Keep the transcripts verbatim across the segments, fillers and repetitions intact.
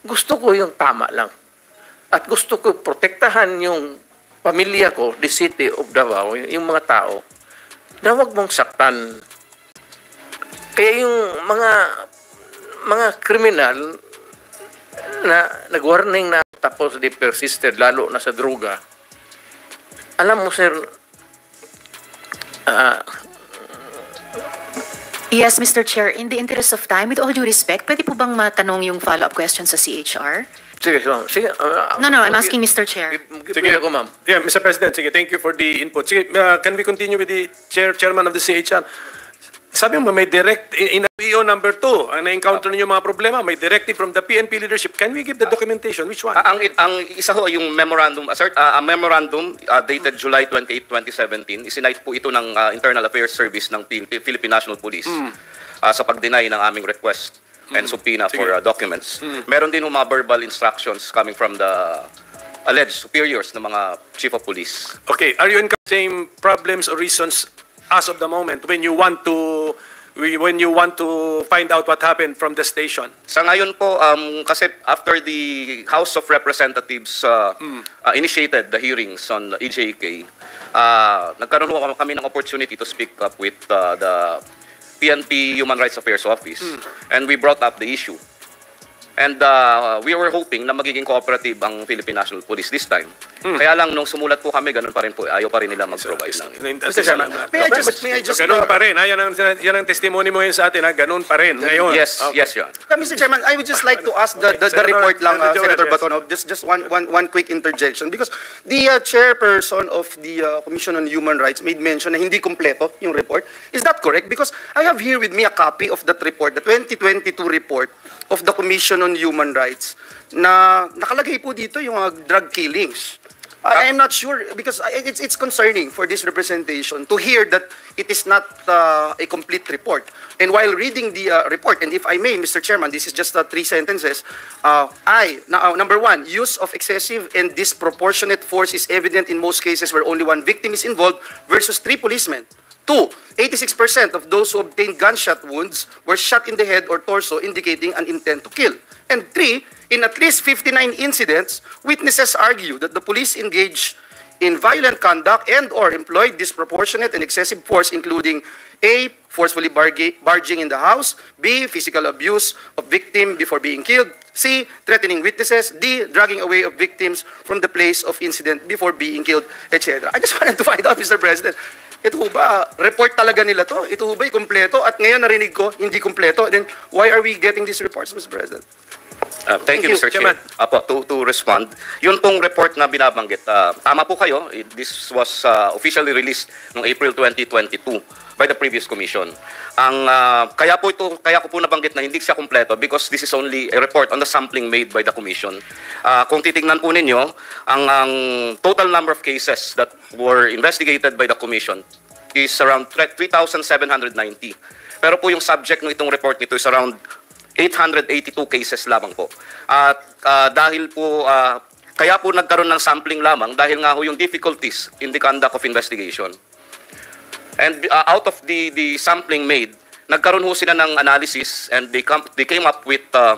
gusto ko yung tama lang. At gusto ko protektahan yung pamilya ko, the city of Davao, yung mga tao, na huwag mong saktan. Kaya yung mga mga kriminal na nag-warning na tapos di persisted, lalo na sa droga. Alam mo, sir, uh, Yes, Mister Chair, in the interest of time, with all due respect, pwede po bang matanong yung follow-up question sa C H R? sige, so, sige. Uh, No, no, I'm asking Mister Chair. Sige ako, ma'am. Yeah, Mister President, sige, thank you for the input. Sige, uh, can we continue with the chair, chairman of the C H R? Sabi mo, may direct, in, in P O number two, ang na-encounter ninyo mga problema, may directive from the P N P leadership. Can we give the documentation? Which one? Ah, ang ang isa ho yung memorandum, uh, sir, uh, a memorandum uh, dated July twenty-eighth, twenty seventeen. Isinite po ito ng uh, Internal Affairs Service ng P- Philippine National Police Mm. uh, sa pag-deny ng aming request and subpoena Sige. for uh, documents. Mm. Meron din ho mga verbal instructions coming from the alleged superiors ng mga chief of police. Okay, are you in same problems or reasons as of the moment when you want to when you want to find out what happened from the station? Sa ngayon po, um, kasi after the House of Representatives uh, Mm. uh, initiated the hearings on E J K, uh, nagkaroon po kami ng opportunity to speak up with uh, the P N P Human Rights Affairs Office, Mm. and we brought up the issue. And uh, we were hoping na magiging cooperative ang Philippine National Police this time. Mm. Kaya lang, nung sumulat po kami, ganun pa rin po, ayaw pa rin nila mag-provide ng... Mister Chairman, May I just, may I just, ganun pa rin. Ha? Yan, ang, yan ang testimony mo yun sa atin. Ha? Ganun pa rin. Ngayon. Yes, Okay. yes, Your Honor. Uh, Mister Chairman, I would just like to ask the, the, the Senator- report lang, uh, Senator Senator Joel, yes. Batono, just, just one, one, one quick interjection. Because the uh, chairperson of the uh, Commission on Human Rights made mention na hindi kompleto yung report. Is that correct? Because I have here with me a copy of that report, the twenty twenty-two report of the Commission on Human Rights, na nakalagay po dito yung uh, drug killings. I am not sure because I- it's it's concerning for this representation to hear that it is not uh, a complete report. And while reading the uh, report, and if I may, Mister Chairman, this is just uh, three sentences. Uh, I na- uh, number one, use of excessive and disproportionate force is evident in most cases where only one victim is involved versus three policemen. Two, eighty-six percent of those who obtained gunshot wounds were shot in the head or torso, indicating an intent to kill. And three, in at least fifty-nine incidents, witnesses argue that the police engaged in violent conduct and or employed disproportionate and excessive force, including A, forcefully barga- barging in the house, B, physical abuse of victim before being killed, C, threatening witnesses, D, dragging away of victims from the place of incident before being killed, et cetera. I just wanted to find out, Mister President, ito ho ba, report talaga nila to? Ito ho ba kumpleto? At ngayon narinig ko, hindi kumpleto. Then why are we getting these reports, Mister President? Uh, thank, Thank you, you, Mister Chairman. Chair. Apo, to, to respond, yun pong report na binabanggit, uh, tama po kayo, it- this was uh, officially released noong April twenty twenty-two by the previous commission. Ang, uh, kaya po ito, kaya ko po nabanggit na hindi siya kumpleto because this is only a report on the sampling made by the commission. Uh, kung titingnan po ninyo, ang, ang total number of cases that were investigated by the commission is around three thousand seven hundred ninety. Pero po yung subject ng itong report nito is around eight hundred eighty-two cases lamang po. At uh, dahil po, uh, kaya po nagkaroon ng sampling lamang dahil nga ho yung difficulties in the conduct of investigation. And uh, out of the, the sampling made, nagkaroon ho sila ng analysis and they, come, they came up with uh,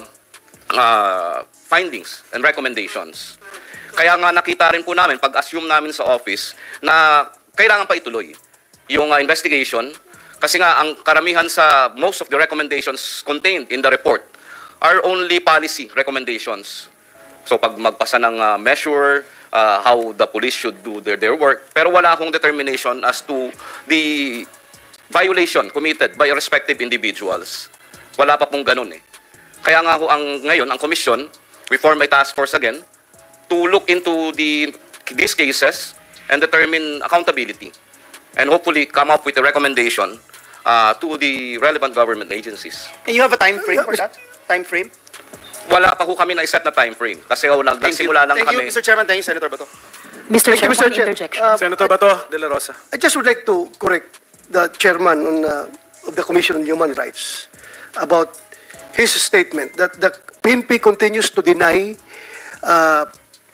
uh, findings and recommendations. Kaya nga nakita rin po namin, pag-assume namin sa office, na kailangan pa ituloy yung uh, investigation. Kasi nga, ang karamihan sa most of the recommendations contained in the report are only policy recommendations. So pag magpasa ng uh, measure, uh, how the police should do their, their work, pero wala akong determination as to the violation committed by respective individuals. Wala pa pong ganun eh. Kaya nga ho, ang, ngayon, ang commission, we form a task force again to look into the, these cases and determine accountability and hopefully come up with a recommendation uh, to the relevant government agencies. And you have a time frame for that? Time frame? Wala pa ho kami na-set na time frame kasi ho, nag- Thank you. nagsimula lang Thank you, kami. Mister Chairman. Thank you, Senator Bato. Mister Thank Chair, you, Mister one Chair. interjection. Uh, Senator Bato de la Rosa. I just would like to correct the chairman on, uh, of the Commission on Human Rights about his statement that the P N P continues to deny uh,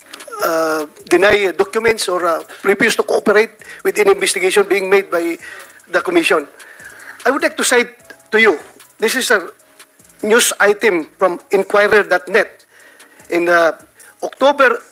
uh, deny documents or uh, refuse to cooperate with any investigation being made by the Commission. I would like to cite to you, this is a news item from Inquirer dot net in uh, October,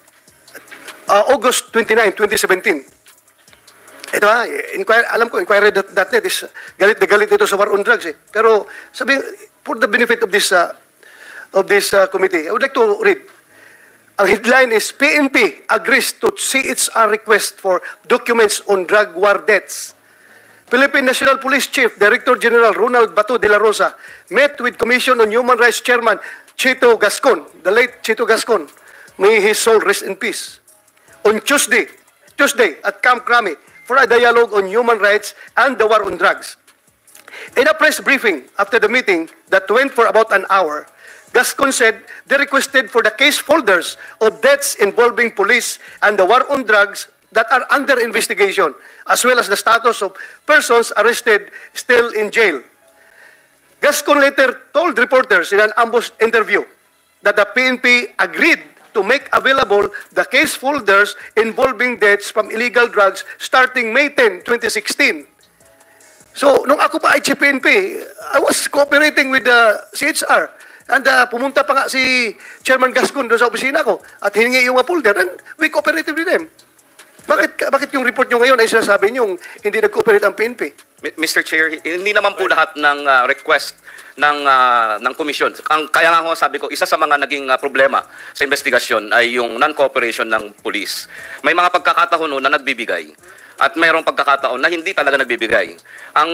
uh, August twenty-ninth, twenty seventeen. Ito ha, inquire, alam ko, inquiry dot net is galit na galit ito sa war on drugs eh. Pero sabi, for the benefit of this uh, of this uh, committee, I would like to read. Ang headline is P N P agrees to C H R request for documents on drug war deaths. Philippine National Police Chief Director General Ronald Bato de la Rosa met with Commission on Human Rights Chairman Chito Gascon, the late Chito Gascon. May his soul rest in peace. On Tuesday, Tuesday at Camp Crame for a dialogue on human rights and the war on drugs. In a press briefing after the meeting that went for about an hour, Gascon said they requested for the case folders of deaths involving police and the war on drugs that are under investigation, as well as the status of persons arrested still in jail. Gascon later told reporters in an ambush interview that the P N P agreed to make available the case folders involving deaths from illegal drugs starting May tenth, twenty sixteen. So, nung ako pa ay P N P, I was cooperating with the C H R. And uh, pumunta pa nga si Chairman Gascon doon sa opisina ko at hiningi yung mga folder and we cooperated with them. Bakit bakit yung report nyo ngayon ay sinasabi nyo hindi nag-cooperate ang P N P? Mister Chair, hindi naman po lahat ng uh, request ng uh, ng komisyon. Ang kaya nga ako sabi ko, isa sa mga naging uh, problema sa investigasyon ay yung non-cooperation ng police. May mga pagkakataon na nagbibigay at mayroong pagkakataon na hindi talaga nagbibigay. Ang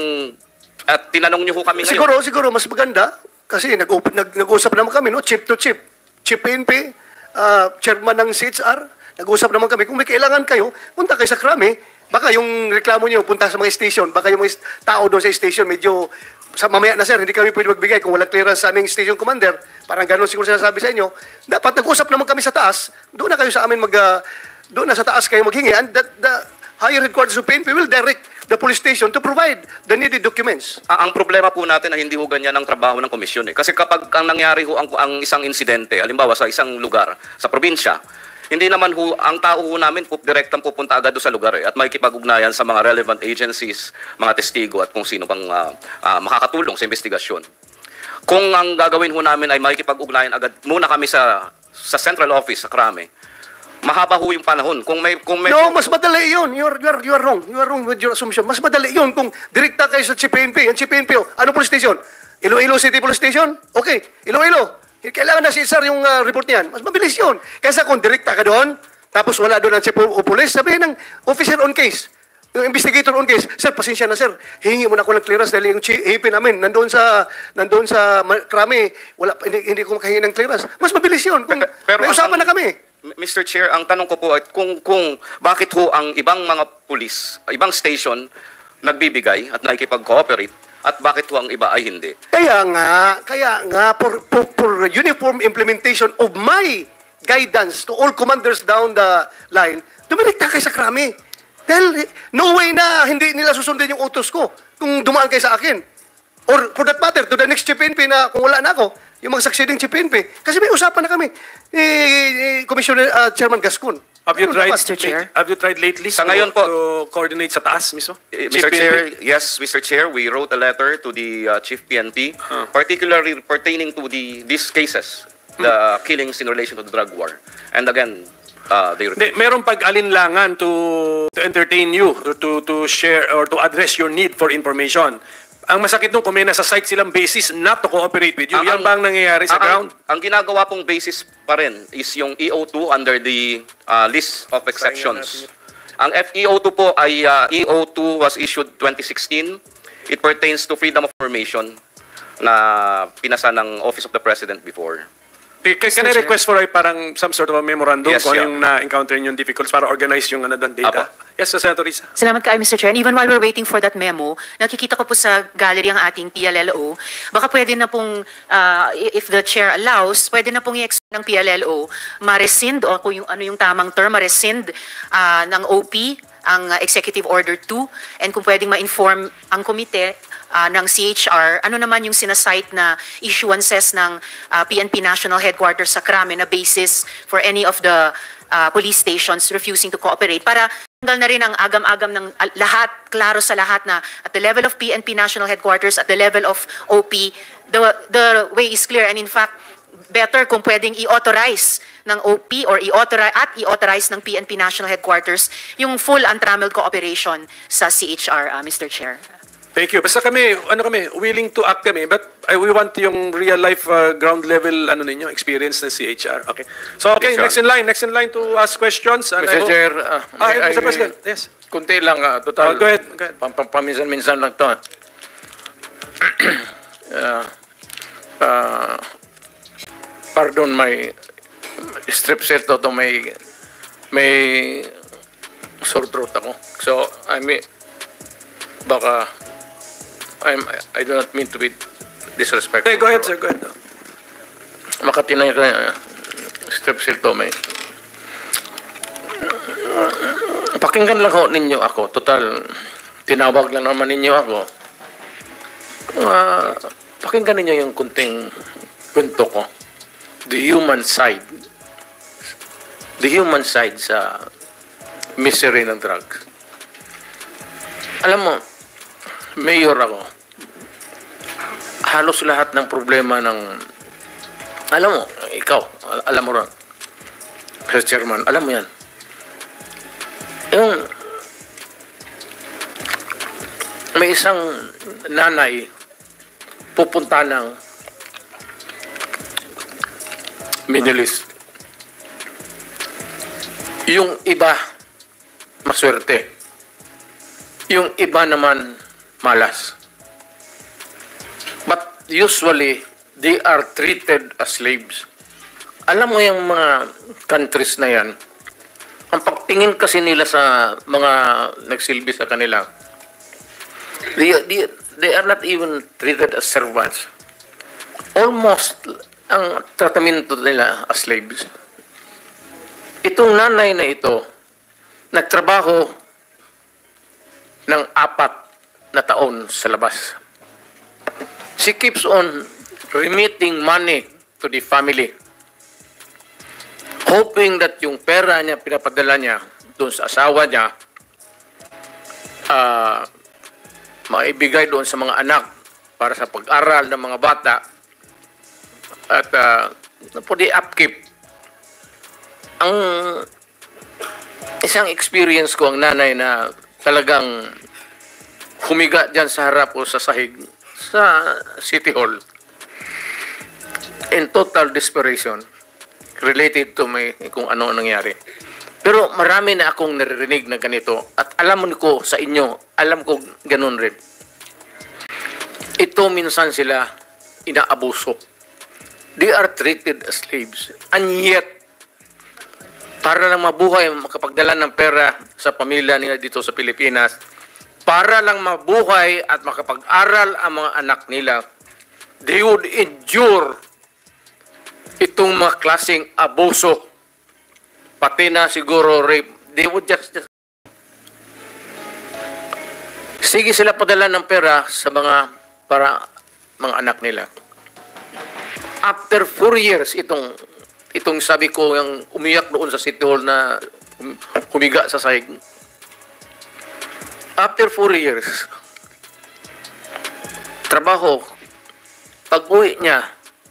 at tinanong niyo ho kami ngayon. Siguro siguro mas maganda kasi nag-usap nag, nag naman kami no, chip to chip. Chip P N P, uh, chairman ng C H R, nag-usap naman kami kung may kailangan kayo, punta kayo sa Krame. Baka yung reklamo niyo punta sa mga station, baka yung mga tao doon sa station medyo sa mamaya na sir, hindi kami pwede magbigay kung walang clearance sa aming station commander. Parang gano'n siguro sinasabi sa inyo. Dapat nag-usap naman kami sa taas. Doon na kayo sa amin mag uh, doon na sa taas kayo maghingi and that the higher headquarters of P N P will direct the police station to provide the needed documents. Ah, ang problema po natin na hindi ho ganyan ang trabaho ng komisyon eh. Kasi kapag ang nangyari ho ang, ang isang insidente, halimbawa sa isang lugar, sa probinsya, hindi naman ho, ang tao ho namin po, direktang pupunta agad doon sa lugar eh, at makikipag-ugnayan sa mga relevant agencies, mga testigo at kung sino pang uh, uh, makakatulong sa investigasyon. Kung ang gagawin ho namin ay makikipag-ugnayan agad, muna kami sa sa central office, sa Krame, mahaba ho yung panahon. Kung may, kung may... No, mas madali yun. You are, you are, you are wrong. You are wrong with your assumption. Mas madali yun kung direkta kayo sa C P N P. Ang C P N P, oh, ano police station? Iloilo City Police Station? Okay, Iloilo. Kailangan na si Sir yung uh, report niyan. Mas mabilis yun. Kaysa kung direkta ka doon, tapos wala doon ang chief o police, sabihin ng officer on case, yung investigator on case, Sir, pasensya na sir, hingi mo na ako ng clearance dahil yung H P namin, nandoon sa, nandoon sa Krame, wala, hindi, hindi ko makahingi ng clearance. Mas mabilis yun. Kung Pero may usapan ang, na kami. Mister Chair, ang tanong ko po ay kung, kung bakit ho ang ibang mga police, ibang station, nagbibigay at nakikipag-cooperate, at bakit ho ang iba ay hindi? Kaya nga, kaya nga, for, for, for uniform implementation of my guidance to all commanders down the line, dumirekta kayo sa Krame. Dahil no way na hindi nila susundin yung utos ko kung dumaan kayo sa akin. Or for that matter, to the next C P N P na kung wala na ako, yung mga succeeding C P N P. Kasi may usapan na kami. Eh, eh, Commissioner uh, Chairman Gascon. Have you tried, Mister Chair? have you tried lately Sa to, ngayon po- to coordinate sa taas mismo? Eh, Chief Mister P N P? Chair, yes, Mister Chair, we wrote a letter to the uh, Chief P N P, particularly pertaining to the these cases, the killings in relation to the drug war. And again, uh, they Hindi, meron pag-alinlangan to to entertain you, to, to to share or to address your need for information. Ang masakit nung kung may nasa site silang basis not to cooperate with you. Ang- Yan ba ang nangyayari sa ang, ground? Ang, ang ginagawa pong basis pa rin is yung E O two under the uh, list of exceptions. Ang F E O two po ay uh, E O two was issued twenty sixteen. It pertains to freedom of information na pinasa ng Office of the President before. Can, can I request for a parang some sort of a memorandum Yes, kung yeah. yung na-encounter yung difficulties para organize yung ano doon data? Apo. Yes, Senator Risa. Salamat kayo, Mister Chair. And even while we're waiting for that memo, nakikita ko po sa gallery ang ating P L L O. Baka pwede na pong, uh, if the Chair allows, pwede na pong i-explain ng P L L O, ma-rescind, o kung yung, ano yung tamang term, ma-rescind uh, ng O P, ang uh, Executive Order two, and kung pwedeng ma-inform ang komite uh, ng C H R, ano naman yung sinasite na issuances ng uh, P N P National Headquarters sa Krame na basis for any of the uh, police stations refusing to cooperate para tanggal na rin ang agam-agam ng uh, lahat, klaro sa lahat na at the level of P N P National Headquarters, at the level of O P, the, the way is clear. And in fact, better kung pwedeng i-authorize ng O P or i-authorize at i-authorize ng P N P National Headquarters yung full untrammeled cooperation sa C H R, uh, Mister Chair. Thank you. Basta kami, ano kami, willing to act kami, but I, we want yung real life uh, ground level ano ninyo, experience ng C H R. Okay. So, okay, Yes, next in line, next in line to ask questions. And I Mister hope- Chair, uh, Ah, may Mister I- President, yes. Kunti lang, uh, total. Oh, go ahead, go ahead. Pam- pam- Paminsan-minsan lang to. ah. uh, uh, pardon my strep set to, to may may sore throat ako. So, I mean, baka I'm, I do not mean to be disrespectful. Okay, go ahead, sir, go ahead. Makatinay ka uh, strep set to may pakinggan lang ho ninyo ako. Total, tinawag lang naman ninyo ako. Uh, pakinggan ninyo yung kunting kwento ko. The human side. The human side sa misery ng drugs. Alam mo, mayor ako. Halos lahat ng problema ng... Alam mo, ikaw, al- alam mo ron. Mister Chairman, alam mo yan. Yung may isang nanay pupunta ng Middle East. Yung iba maswerte. Yung iba naman malas. But usually they are treated as slaves. Alam mo yung mga countries na yan, ang pagtingin kasi nila sa mga nagsilbi sa kanila, they, they, they are not even treated as servants. Almost ang tratamento nila as slaves. Itong nanay na ito, nagtrabaho ng apat na taon sa labas. She keeps on remitting money to the family, hoping that yung pera niya, pinapadala niya doon sa asawa niya, uh, maibigay doon sa mga anak para sa pag-aral ng mga bata at uh, for the upkeep. Ang isang experience ko, ang nanay na talagang humiga dyan sa harap o sa sahig sa City Hall in total desperation related to may kung ano nangyari. Pero marami na akong naririnig na ganito at alam ko sa inyo, alam ko ganun rin. Ito minsan sila inaabuso. They are treated as slaves. And yet, para lang mabuhay, makapagdala ng pera sa pamilya nila dito sa Pilipinas, para lang mabuhay at makapag-aral ang mga anak nila, they would endure itong mga klaseng abuso, pati na siguro rape. They would just, just sige sila padala ng pera sa mga para mga anak nila. After four years, itong itong sabi ko yung umiyak doon sa City Hall na humiga sa sahig. After four years, trabaho, pag-uwi niya,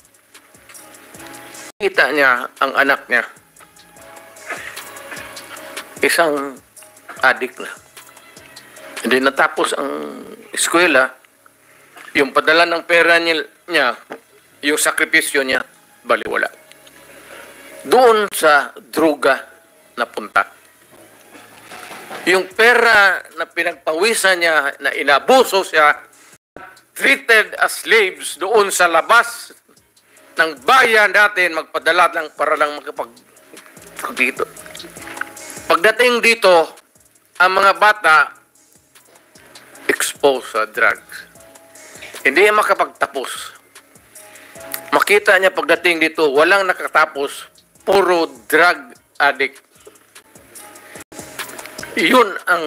kita niya ang anak niya, isang adik na. Hindi natapos ang eskwela, yung padala ng pera niya, niya yung sakripisyo niya, baliwala. Doon sa droga napunta. Yung pera na pinagpawisan niya, na inabuso siya, treated as slaves doon sa labas ng bayan natin, magpadala lang para lang makapag dito. Pagdating dito, ang mga bata exposed sa drugs. Hindi makapagtapos. Makita niya pagdating dito, walang nakatapos, puro drug addict. Yun ang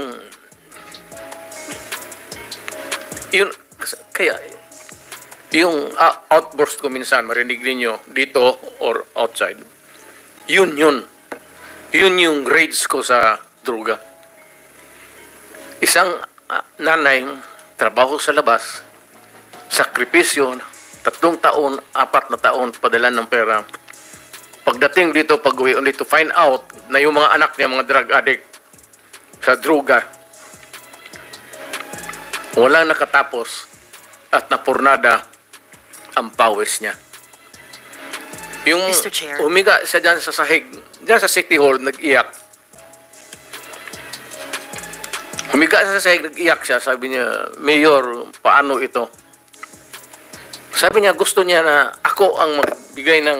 yun kaya yung uh, outburst ko minsan marinig niyo dito or outside. Yun yun. Yun yung rage ko sa droga. Isang uh, nanay trabaho sa labas, sakripisyo, Tatlong taon, apat na taon, padala ng pera. Pagdating dito, pag-uwi ulit to find out na yung mga anak niya, mga drug addict sa droga, walang nakatapos at napurnada ang pawis niya. Yung Mister Chair. umiga siya dyan sa sahig, dyan sa City Hall, nag-iyak. Umiga siya sa sahig, nag-iyak siya. Sabi niya, Mayor, paano ito? Sabi niya, gusto niya na ako ang magbigay ng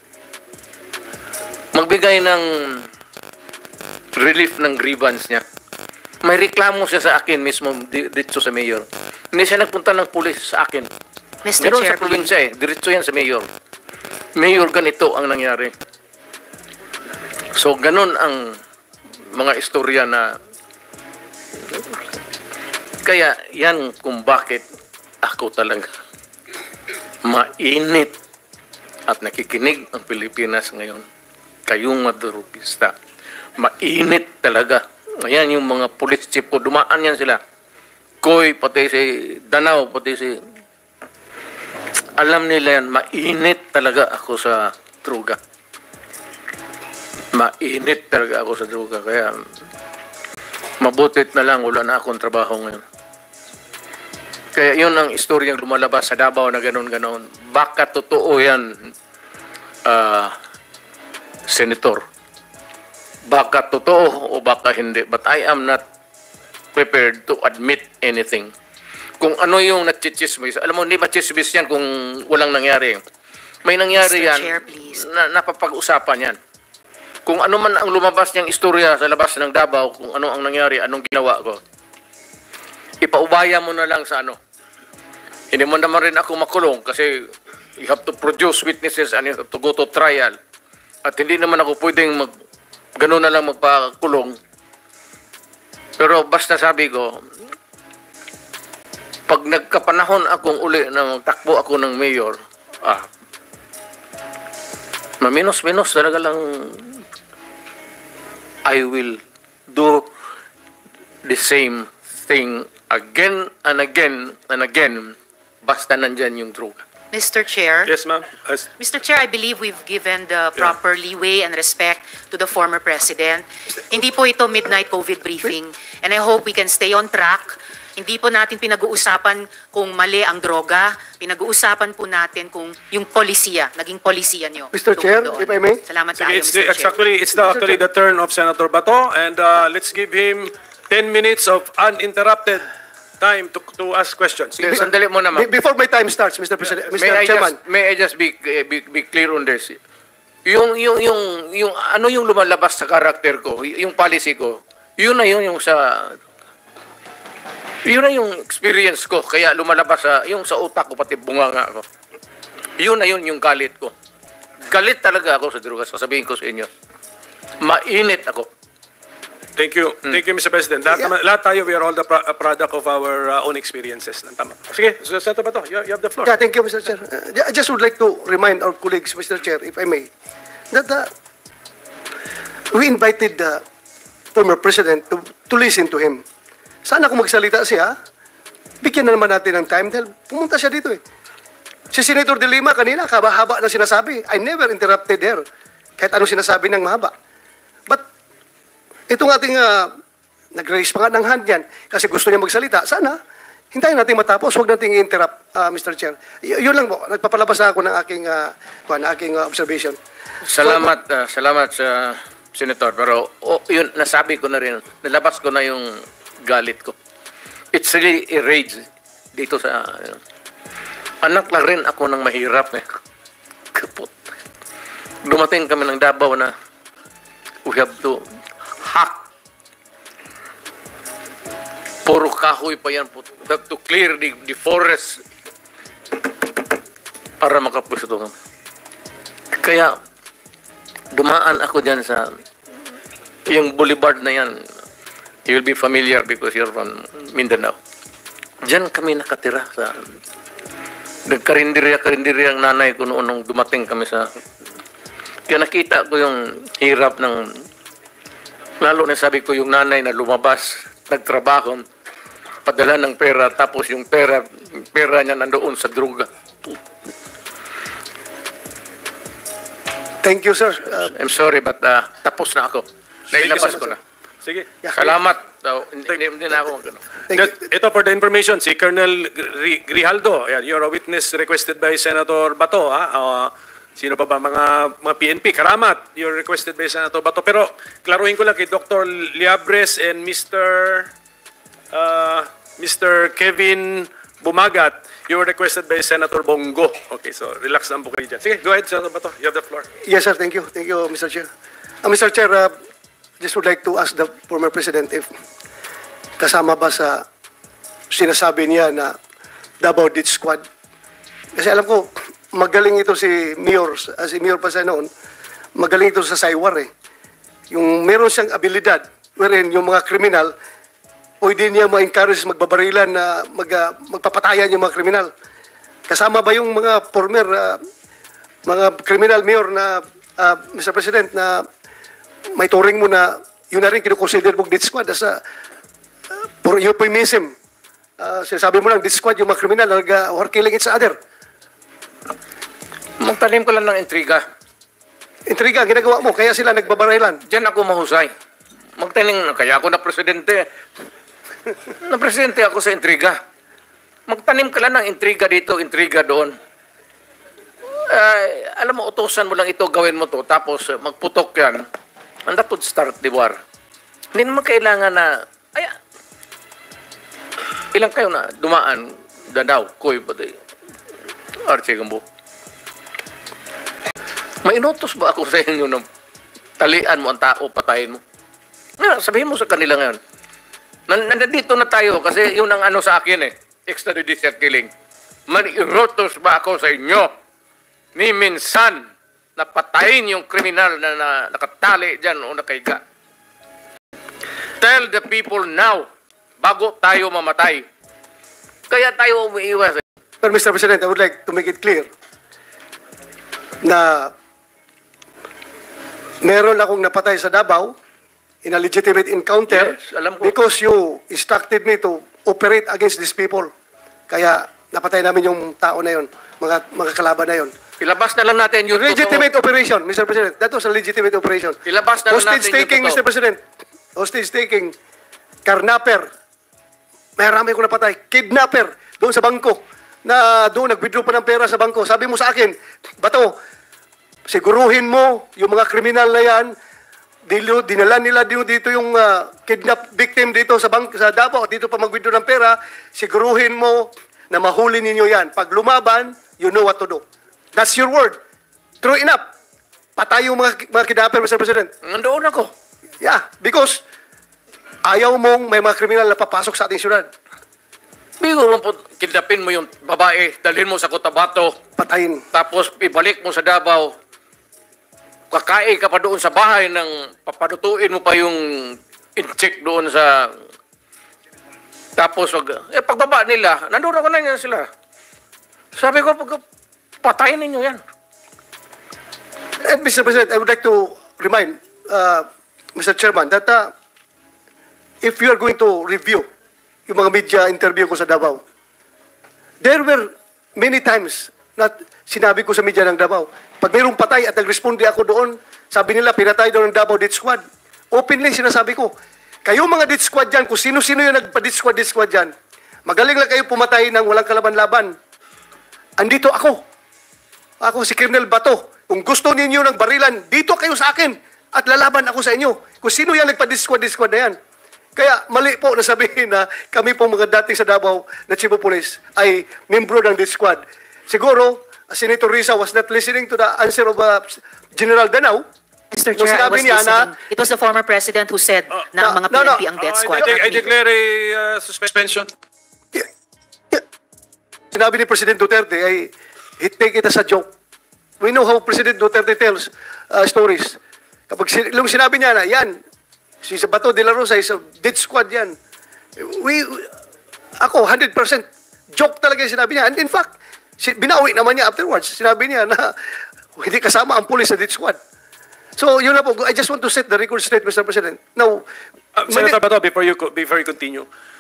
magbigay ng relief ng grievance niya. May reklamo siya sa akin mismo di- dito sa mayor. Hindi siya nagpunta ng pulis sa akin. Mister Meron Chair, sa probinsya eh. Diretso yan sa mayor. Mayor, ganito ang nangyari. So, ganun ang mga istorya na kaya yan kung bakit ako talaga mainit at nakikinig ang Pilipinas ngayon. Kayong madurupista. Mainit talaga. Ayan yung mga police chief ko. Dumaan yan sila. Koy, pati si Danao, pati si... Alam nila yan, mainit talaga ako sa droga. Mainit talaga ako sa droga. Kaya mabutit na lang, wala na akong trabaho ngayon. Kaya yun ang istoryang lumalabas sa Davao na ganon-ganon. Baka totoo yan, ah... Uh, Senator, baka totoo o baka hindi, but I am not prepared to admit anything. Kung ano yung nagchichismis, alam mo, hindi machismis yan kung walang nangyari. May nangyari Mister yan, Chair, please. na napapag-usapan yan. Kung ano man ang lumabas niyang istorya sa labas ng Davao, kung ano ang nangyari, anong ginawa ko, ipaubaya mo na lang sa ano. Hindi mo naman rin ako makulong kasi you have to produce witnesses and you have to go to trial. At hindi naman ako pwedeng mag, gano'n na lang magpakulong. Pero basta sabi ko, pag nagkapanahon akong uli na takbo ako ng mayor, ah, maminos-minos talaga lang, I will do the same thing again and again and again, basta nandyan yung droga. Mister Chair. Yes, ma'am. As- Mister Chair, I believe we've given the proper leeway and respect to the former president. Hindi po ito midnight COVID briefing, and I hope we can stay on track. Hindi po natin pinag-uusapan kung mali ang droga. Pinag-uusapan po natin kung yung polisiya, naging polisiya nyo. Mister tungkol Chair, doon. if I may? Salamat Sige, tayo, it's, Mister the, it's Chair. actually, it's the, actually the turn of Senator Bato, and uh, let's give him ten minutes of uninterrupted time to, to ask questions. Sige, sandali mo naman. Be- Before my time starts, Mister President, May Mister I Chairman. just, may I just be, eh, be, be clear on this? Yung, yung, yung, yung, ano yung lumalabas sa karakter ko, y- yung policy ko, yun na yun yung sa, yun na yung experience ko, kaya lumalabas sa, yung sa utak ko, pati bunganga ko. Yun na yun yung galit ko. Galit talaga ako sa droga, sasabihin ko sa inyo. Mainit ako. Thank you. Thank you, Mister President. Lahat, naman- lahat tayo, we are all the pro- a product of our uh, own experiences. Tama. Sige, so, Senator Bato, you, you have the floor. Yeah, thank you, Mister Chair. Uh, I just would like to remind our colleagues, Mister Chair, if I may, that uh, we invited the former president to, to listen to him. Sana kung magsalita siya, bigyan na naman natin ng time dahil pumunta siya dito eh. Si Senator De Lima kanina, kabahaba na sinasabi. I never interrupted her. Kahit anong sinasabi ng mahaba. But itong ating uh, nag-raise pa nga ng hand yan kasi gusto niya magsalita. Sana, hintayin natin matapos. Huwag natin i-interrupt, uh, Mister Chair. Y- yun lang po. Nagpapalabas na ako ng aking, uh, ng aking uh, observation. Salamat, ah, salamat sa Senator. Pero oh, yun, nasabi ko na rin, nalabas ko na yung galit ko. It's really a rage dito sa... Uh, anak lang rin ako ng mahirap eh. Kaput. Dumating kami ng Davao na we have to hack. Puro kahoy pa yan. We have to clear the, the forest para makapwesto kami. Kaya dumaan ako dyan sa yung boulevard na yan. You will be familiar because you're from Mindanao. Diyan kami nakatira sa nagkarinderya-karinderya ang nanay ko noon nung dumating kami sa kaya nakita ko yung hirap ng lalo na sabi ko yung nanay na lumabas nagtrabaho padala ng pera tapos yung pera pera niya nandoon sa droga Thank you, sir. Uh, I'm sorry, but uh, tapos na ako. Nailabas ko na. Sige. Salamat. daw. Hindi, hindi na ako mag- thank Just, you. ito for the information, si Colonel Gri- Grijaldo, yan, you're a witness requested by Senator Bato. Ha? Uh, sino pa ba? Mga, mga P N P. Karamat, you're requested by Senator Bato. Pero klaruhin ko lang kay Doctor Liabres and Mister Uh, Mister Kevin Bumagat, you were requested by Senator Bongo. Okay, so relax lang po kayo dyan. Sige, go ahead, Senator Bato. You have the floor. Yes, sir. Thank you. Thank you, Mister Chair. Uh, Mister Chair, uh, just would like to ask the former President if kasama ba sa sinasabi niya na Davao Death Squad. Kasi alam ko, magaling ito si Mayor, uh, si Mayor pa sa noon, magaling ito sa Saywar eh. Yung meron siyang abilidad, wherein yung mga kriminal, pwede niya ma-encourage magbabarilan na mag, uh, magpapatayan yung mga kriminal. Kasama ba yung mga former uh, mga criminal mayor na uh, Mister President na may turing mo na yun na rin kinukonsider mong death squad as a uh, for euphemism. Uh, sinasabi mo lang death squad yung mga kriminal na uh, who are killing each other. Magtanim ko lang ng intriga. Intriga, ginagawa mo, kaya sila nagbabarilan. Diyan ako mahusay. Magtanim, kaya ako na presidente. na presidente ako sa intriga. Magtanim ka lang ng intriga dito, intriga doon. Uh, alam mo, utosan mo lang ito, gawin mo to, tapos uh, magputok yan. And that would start the war. Hindi naman kailangan na, ay, ilang kayo na dumaan, dadaw, koy, pati, Archie Gambo. May inutos ba ako sa inyo na talian mo ang tao, patayin mo? Ngayon, sabihin mo sa kanila ngayon, nandito na tayo kasi yun ang ano sa akin eh, extrajudicial killing. May inutos ba ako sa inyo ni minsan na patayin yung kriminal na, na nakatali dyan o nakaiga? Tell the people now, bago tayo mamatay. Kaya tayo umiiwas eh. But Mister President, I would like to make it clear na meron akong napatay sa Davao in a legitimate encounter Yes, alam ko. because you instructed me to operate against these people. Kaya napatay namin yung tao na yon, mga mga kalaban na yon. Ilabas na lang natin yung Legitimate operation, Mister President. That was a legitimate operation. Ilabas na lang Hostage natin yung taking, totoo. Mister President. Hostage taking. Karnaper. Marami ko napatay. Kidnapper. Doon sa bangko. Na doon nag-withdraw pa ng pera sa bangko. Sabi mo sa akin, Bato, siguruhin mo yung mga kriminal na yan, dilo, dinala nila dito, dito yung uh, kidnap victim dito sa bank sa Davao, dito pa mag-withdraw ng pera, siguruhin mo na mahuli ninyo yan. Pag lumaban, you know what to do. That's your word. True enough. Patay yung mga, mga kidnapper, Mister President. Nandoon ako. Yeah, because ayaw mong may mga kriminal na papasok sa ating syudad. Bigo mo po, kidnapin mo yung babae, dalhin mo sa Cotabato, Patayin. tapos ibalik mo sa Davao, kakain ka pa doon sa bahay ng papanutuin mo pa yung in-check doon sa tapos wag, eh pagbaba nila, nandun ako na yan sila. Sabi ko, pag, patayin ninyo yan. And Mister President, I would like to remind uh, Mister Chairman that uh, if you are going to review yung mga media interview ko sa Davao, there were many times na sinabi ko sa media ng Davao, pag mayroong patay at nag-responde ako doon, sabi nila, pinatay doon ng Davao Death Squad. Openly, sinasabi ko, kayo mga Death Squad dyan, kung sino-sino yung nagpa-Death Squad, Death Squad dyan, magaling lang kayo pumatay ng walang kalaban-laban. Andito ako. Ako si Colonel Bato. Kung gusto ninyo ng barilan, dito kayo sa akin at lalaban ako sa inyo. Kung sino yan nagpa-Death Squad, Death Squad na yan. Kaya mali po na sabihin na kami po mga dating sa Davao na Chief of Police ay membro ng Death Squad. Siguro, uh, Senator Risa was not listening to the answer of uh, General Danao. Mister Nung Chair, I sinabi was niya listening. na- It was the former president who said na ang mga no, no. P N P ang death Uh, squad. I, de- I not me. declare a uh, suspension. Sinabi ni President Duterte ay he take it as a joke. We know how President Duterte tells uh, stories. Kapag sin- yung sinabi niya na, yan, si Bato de la Rosa is a dead squad yan. We, ako, one hundred percent joke talaga yung sinabi niya. And in fact, si, binawi naman niya afterwards. Sinabi niya na hindi kasama ang pulis sa dead squad. So, yun na po. I just want to set the record straight, Mister President. Now, Uh, Senator Bato, before you co- before you continue,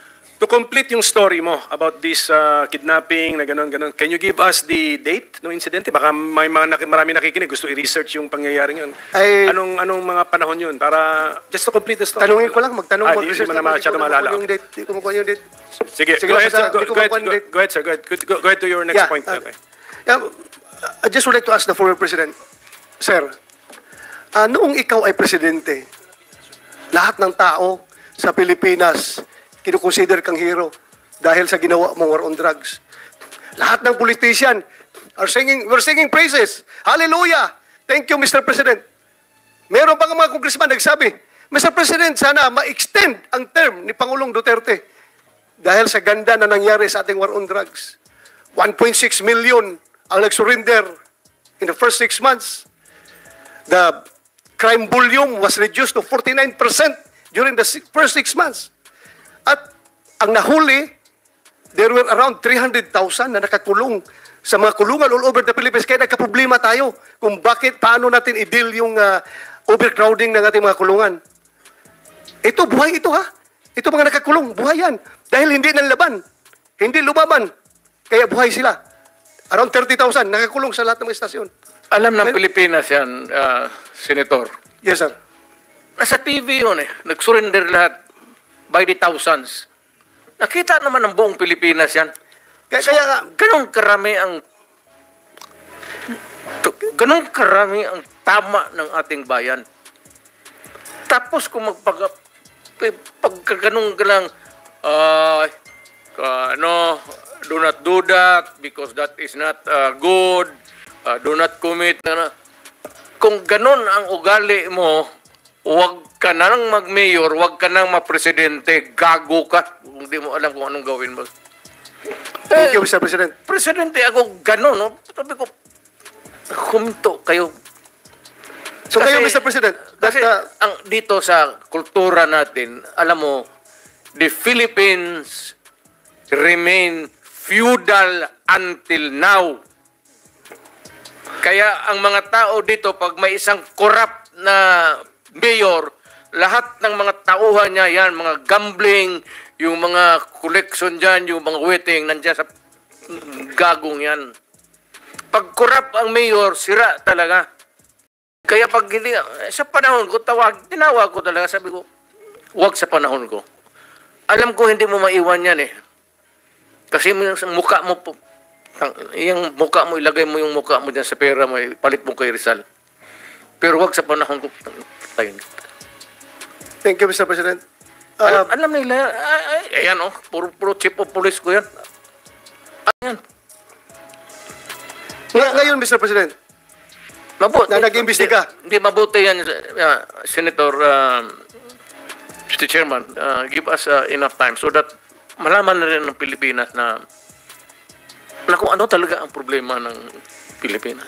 To complete yung story mo about this uh, kidnapping na gano'n, gano'n, can you give us the date ng insidente? Baka may mga nak- marami nakikinig, gusto i-research yung pangyayaring yun. Ay- anong anong mga panahon yun? Para, just to complete the story. Tanungin ko lang, magtanong Ah, ko. di, di mo na masyado maalala. Yung date, di ko makuha yung date. Sige, Sige, go, ahead, basta sir. Go, di ko go, ahead, makuha yung go, date. go ahead, sir. Go ahead, go, go ahead to your next Yeah, point. uh, Okay. Yeah, I just would like to ask the former president, Sir, ah, noong ikaw ay presidente, lahat ng tao sa Pilipinas kinukonsider kang hero dahil sa ginawa mong war on drugs. Lahat ng politician are singing, we're singing praises. Hallelujah! Thank you, Mister President. Meron pa nga mga congressman nagsabi, Mister President, sana ma-extend ang term ni Pangulong Duterte dahil sa ganda na nangyari sa ating war on drugs. one point six million ang nag-surrender in the first six months. The crime volume was reduced to forty-nine percent during the six, first six months. At ang nahuli, there were around three hundred thousand na nakakulong sa mga kulungan all over the Philippines. Kaya nagka-problema tayo kung bakit, paano natin i-deal yung uh, overcrowding ng ating mga kulungan. Ito, buhay ito ha. Ito mga nakakulong, buhay yan. Dahil hindi nanlaban, hindi lumaban, kaya buhay sila. Around thirty thousand nakakulong sa lahat ng mga estasyon. Alam ng Well- Pilipinas yan, ah, Senator. Yes, sir. Nasa T V yun eh. Nag-surrender lahat by the thousands. Nakita naman ng buong Pilipinas yan. Kaya, kaya nga, Ganong karami ang ganong karami ang tama ng ating bayan. Tapos kung magpag pagka ganun ka lang, ah, ka- ano, do not do that because that is not ah, good, ah, do not commit. Na, kung ganun ang ugali mo, huwag ka na nang mag-mayor, huwag ka nang ma-presidente, gago ka. Kung di mo alam kung anong gawin mo. thank you, Mister President. Presidente ako gano'n, no? Sabi ko, huminto kayo. So Kasi- kayo, Mister President, that, Kasi uh, ang dito sa kultura natin, alam mo, the Philippines remain feudal until now. Kaya ang mga tao dito, pag may isang corrupt na mayor, lahat ng mga tauhan niya, yan, mga gambling, yung mga collection dyan, yung mga waiting, nandiyan sa gagong yan. Pag corrupt ang mayor, sira talaga. Kaya pag hindi, eh, sa panahon ko, tawag, tinawag ko talaga, sabi ko, huwag sa panahon ko. Alam ko hindi mo maiwan yan eh. Kasi yung mukha mo po, ang- yung mukha mo, ilagay mo yung mukha mo dyan sa pera mo, palit mo kay Rizal. Pero huwag sa panahon ko. Tayo. thank you, Mister President. Alam, Uh, alam nila, ay, ay, ayan oh, puro, puro chief of police ko yan. Ayan. ng- ngayon, Mister President, Mabuti. Na nag-imbestiga. Hindi, hindi mabuti yan, uh, Senator, uh, Mister Chairman, uh, give us uh, enough time so that malaman na rin ng Pilipinas na, na kung ano talaga ang problema ng Pilipinas.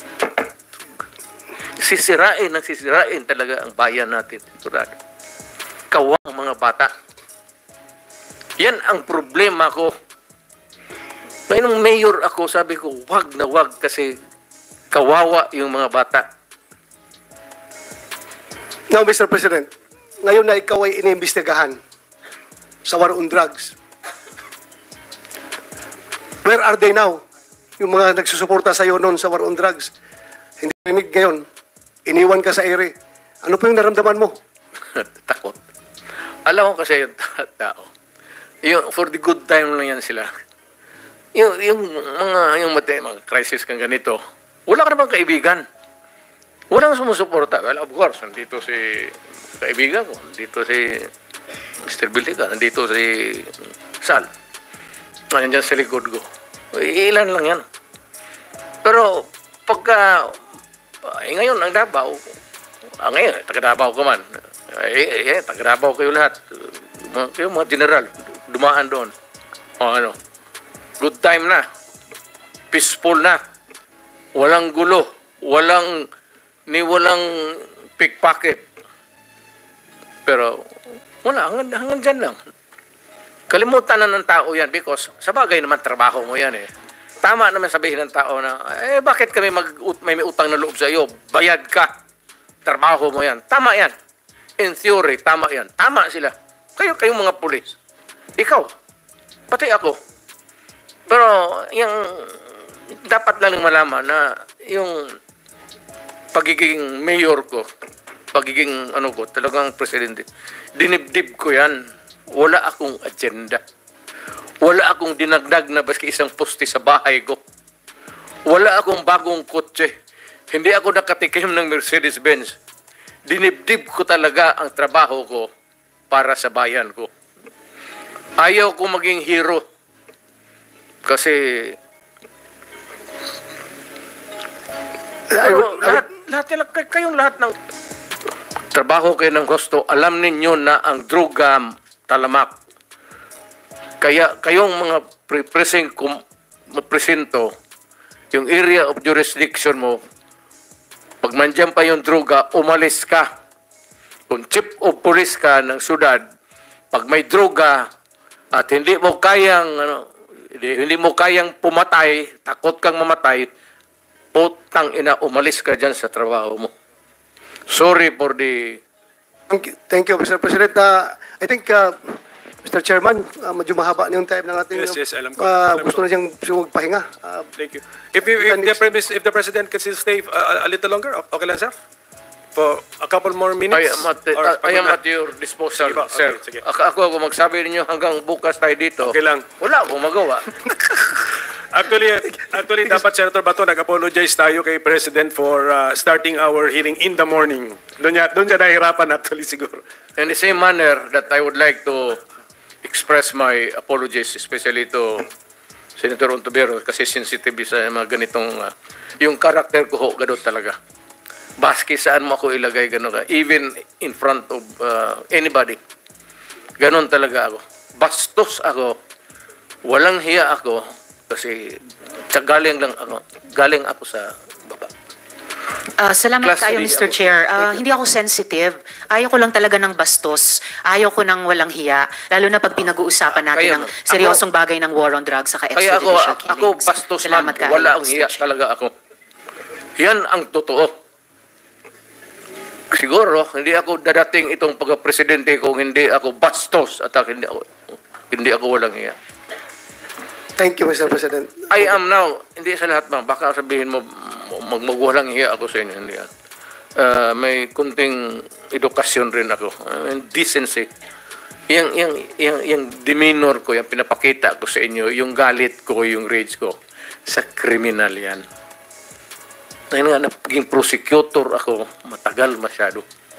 Sisirain, nagsisirain talaga ang bayan natin. Kawang ang mga bata. Yan ang problema ko. Ngayon nung mayor ako, sabi ko, wag na wag kasi kawawa yung mga bata. now, Mister President, ngayon na ikaw ay iniimbestigahan sa war on drugs. Where are they now? Yung mga nagsusuporta sa iyo noon sa war on drugs. Hindi rinig ngayon. Iniwan ka sa ere. Ano po yung naramdaman mo? Takot. Alam ko kasi yung ta- tao. Yung, for the good time lang yan sila. Yung, yung mga, yung mate, mga crisis kang ganito, wala ka naman kaibigan. Walang sumusuporta. Well, of course, nandito si kaibigan ko, nandito si Mister Biliga, nandito si Sal. Nandiyan sa likod ko. Ilan lang yan. Pero, pagka, eh, ngayon, ang Davao, ah, ngayon, taga-Davao ka man. Eh, eh, taga-Davao kayo lahat. Mga, kayo mga general, dumaan doon. O ano, good time na. Peaceful na. Walang gulo. Walang, ni walang pickpocket. Pero, wala, hanggang, hanggang dyan lang. Kalimutan na ng tao yan because sa bagay naman trabaho mo yan eh. Tama naman sabihin ng tao na, eh bakit kami mag, may, may utang na loob sa iyo? Bayad ka. Trabaho mo yan. Tama yan. In theory, tama yan. Tama sila. Kayo, kayong mga pulis. Ikaw, pati ako. Pero yung dapat lang malaman na yung pagiging mayor ko, pagiging ano ko, talagang presidente, dinibdib ko yan. Wala akong agenda. Wala akong dinagdag na baski isang poste sa bahay ko. Wala akong bagong kotse. Hindi ako nakatikim ng Mercedes-Benz. Dinibdib ko talaga ang trabaho ko para sa bayan ko. Ayaw ko maging hero. Kasi pero lahat, lahat, lahat, kayong lahat ng trabaho kayo ng gusto, alam ninyo na ang droga talamak. Kaya kayong mga pre- present presento, yung area of jurisdiction mo, pag mandyan pa yung droga, umalis ka. Kung chief of police ka ng syudad, pag may droga at hindi mo kayang ano, hindi, hindi mo kayang pumatay, takot kang mamatay, putang ina, umalis ka dyan sa trabaho mo. Sorry for the... Thank you, thank you Mister President. Uh, I think, uh, Mister Chairman, uh, medyo mahaba na yung time ng ating... Yes, yes, alam ko. Uh, Alam gusto ko. na siyang siyang magpahinga. Uh, Thank you. If, you, if, the, premise, if the President can still stay uh, a little longer, okay lang, sir? For a couple more minutes? I am at, Or uh, I am pagod na? at your disposal, Sige ba? Okay, sir. sige. Ako, ako, kung magsabi ninyo hanggang bukas tayo dito, Okay lang. wala akong magawa. Actually, actually dapat Senator Bato nag-apologize tayo kay President for uh, starting our hearing in the morning. Doon niya, doon siya nahirapan actually siguro. In the same manner that I would like to express my apologies, especially to Senator Ontiveros, kasi sensitive sa mga ganitong, uh, yung karakter ko ho, ganun talaga. Baski saan mo ako ilagay, ganun ka. Even in front of uh, anybody. Ganun talaga ako. Bastos ako. Walang hiya ako. Kasi sa galing lang ako. Galing ako sa baba. Ah, salamat Class tayo, three Mister ako. Chair. Ah, hindi ako sensitive. Ayaw ko lang talaga ng bastos. Ayaw ko ng walang hiya. Lalo na pag pinag-uusapan natin Kaya ng ako- seryosong bagay ng war on drugs saka Kaya ako, extrajudicial ako killings. bastos man. Salamat kayo, Wala ang Mister hiya Chair. talaga ako. Yan ang totoo. Siguro, hindi ako dadating itong pagka-presidente kung hindi ako bastos at hindi ako, hindi ako walang hiya. thank you, Mister President. I am now, hindi sa lahat ba, baka sabihin mo, mag magwalang hiya ako sa inyo, hindi yan. Uh, may kunting edukasyon rin ako, uh, decency. Yung, yung, yung, yung demeanor ko, yung pinapakita ko sa inyo, yung galit ko, yung rage ko, sa kriminal yan. Ngayon nga, naging prosecutor ako, matagal masyado.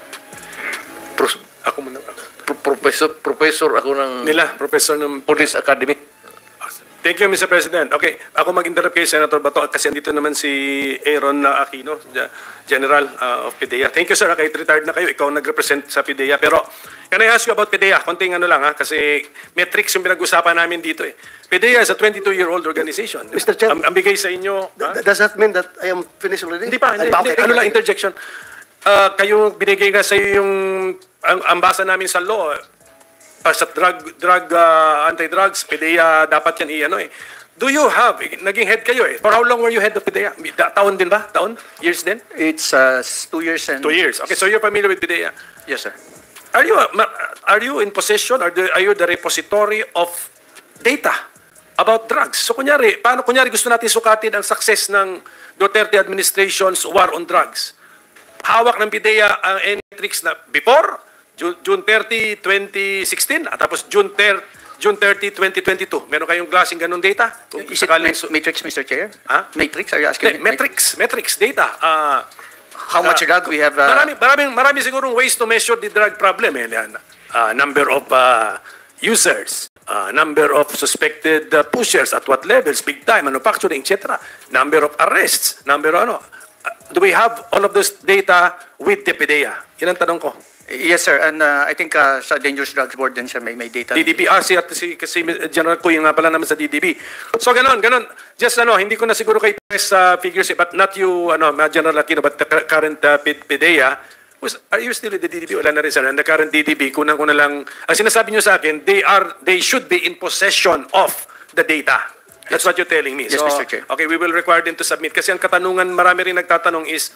Pros, Ako muna. pro, professor, professor ako ng Nila, Professor ng... Police Academy. Thank you, Mister President. Okay, ako mag-interrupt kay Senator Bato kasi andito naman si Aaron uh, Aquino, General uh, of PIDEA. Thank you, sir. Kahit retired na kayo, ikaw nag-represent sa PIDEA. Pero, can I ask you about PIDEA? Konting ano lang ha, kasi metrics yung pinag-usapan namin dito eh. PIDEA is a twenty-two-year-old organization. Mister Chair. Ang, ang bigay sa inyo... ha? Th- Does that mean that I am finished already? Hindi pa, hindi, Ah, hindi. okay. Ano lang, interjection. Uh, kayo, binigay nga sa iyo yung ang, ang basa namin sa law, uh, sa drug, drug uh, anti-drugs, PIDEA, dapat yan i-ano eh. Do you have, naging head kayo eh. For how long were you head of PIDEA? Da- Taon din ba? Taon? Years din? It's uh, two years and... Two years. Okay, so you're familiar with PIDEA. Yes, sir. Are you, uh, ma- are you in possession or do, are you the repository of data about drugs? So kunyari, paano kunyari gusto natin sukatin ang success ng Duterte administration's war on drugs? Hawak ng PIDEA ang any metrics na before Ju- June thirtieth, twenty sixteen at tapos June thirtieth, June thirtieth, twenty twenty-two. Meron kayong klaseng ganung data? Kung Is it sakaling ma- su- matrix, Mister Chair? Ha? Matrix, are you asking? Hindi, metrics, metrics, data. Ah, How much Ah, drug we have? Uh, marami, maraming, marami sigurong ways to measure the drug problem. Eh. Yan. Uh, number of uh, users, uh, number of suspected uh, pushers, at what levels, big time, manufacturing, et cetera. Number of arrests, number of ano. Uh, do we have all of those data with the PIDEA? Yan ang tanong ko. yes, sir. And uh, I think uh, sa Dangerous Drugs Board din siya may, may data. D D B, ah, si, si, kasi General Kuy nga pala naman sa D D B. So, ganon, ganon. Just, ano, hindi ko na siguro kay press uh, figures, eh, but not you, ano, General Aquino, but the current uh, PIDEA. Was, are you still with the D D B? Wala na rin, sir. And the current D D B, kunang ko na lang, ang sinasabi nyo sa akin, they are, they should be in possession of the data. That's what you're telling me. Yes, So, Mister Chair. okay, we will require them to submit. Kasi ang katanungan, marami rin nagtatanong is,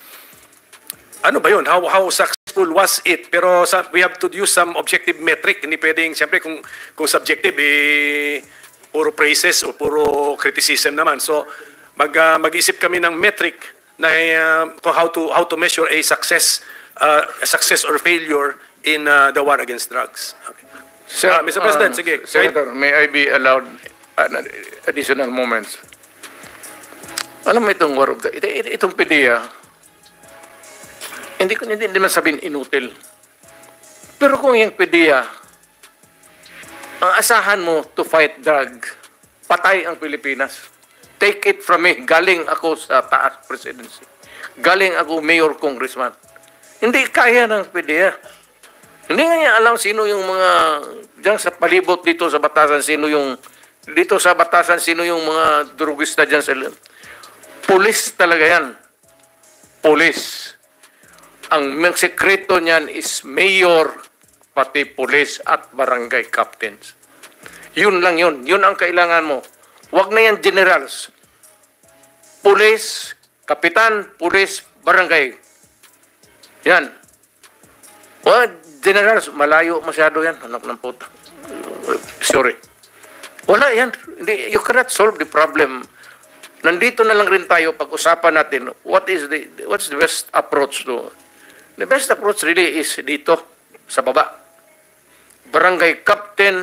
ano ba yun? How, how successful was it? Pero sa, we have to use some objective metric. Hindi pwedeng, siyempre, kung, kung subjective, eh, puro praises o puro criticism naman. So mag uh, mag-isip kami ng metric na uh, kung how to how to measure a success uh, a success or failure in uh, the war against drugs. Okay. Sir, Ah, Mister President, uh, sige. Senator, may I be allowed an additional moments? Alam mo itong war of the, it, it, itong P D E A, hindi ko hindi, hindi man sabihin inutil. Pero kung yung P D E A, ang asahan mo to fight drug, patay ang Pilipinas. Take it from me, galing ako sa taas presidency. Galing ako mayor, congressman. Hindi kaya ng P D E A. Hindi nga niya alam sino yung mga, dyan sa palibot dito sa batasan, sino yung, dito sa batasan, sino yung mga drugista dyan sa, pulis talaga yan. Pulis. Ang mga sekreto niyan is mayor, pati pulis at barangay captains. Yun lang yun. Yun ang kailangan mo. Huwag na yan generals. Pulis, kapitan, pulis, barangay. Yan. Well, generals, malayo masyado yan. Anak ng puta. Sorry. Wala yan. Hindi, you cannot solve the problem. Nandito na lang rin tayo pag-usapan natin what is the what's the best approach to. The best approach really is dito sa baba. Barangay captain,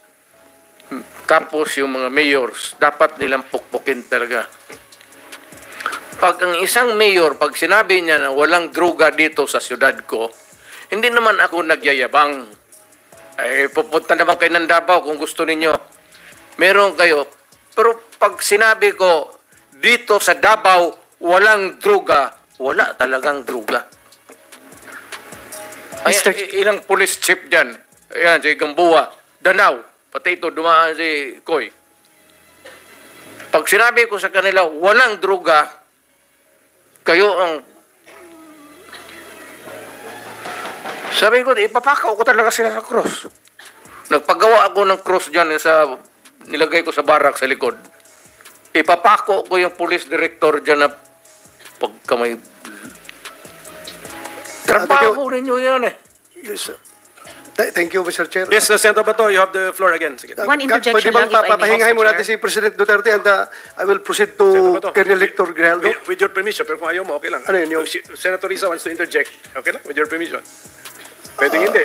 tapos yung mga mayors, dapat nilang pukpukin talaga. Pag ang isang mayor, pag sinabi niya na walang droga dito sa siyudad ko, hindi naman ako nagyayabang. Ay, pupunta naman kayo ng Davao kung gusto ninyo. Meron kayo. Pero pag sinabi ko, dito sa Davao, walang droga, wala talagang droga. Ay, ilang police chief dyan. Ayan, si Gamboa, Danau, pati ito, dumaan si Koy. Pag sinabi ko sa kanila, walang droga, kayo ang... Sabi ko, ipapakaw ko talaga sila sa cross. Nagpagawa ako ng cross dyan sa... Nilagay ko sa barak sa likod. Ipapako ko yung police director dyan na pagka may... Trabaho rin nyo yan eh. Yes, sir. Th- Thank you, Mister Chair. Yes, uh, Senator Bato, you have the floor again. Sige. One interjection Pwede bang lang, if I may, papahingahin mo Mister natin Chair. si President Duterte and uh, I will proceed to Senator Bato, Colonel Hector Grijaldo. With, with your permission, pero kung ayaw mo, okay lang. Ano yun, yung- Si- Senator Risa wants to interject. Okay lang? With your permission. Pwede hindi.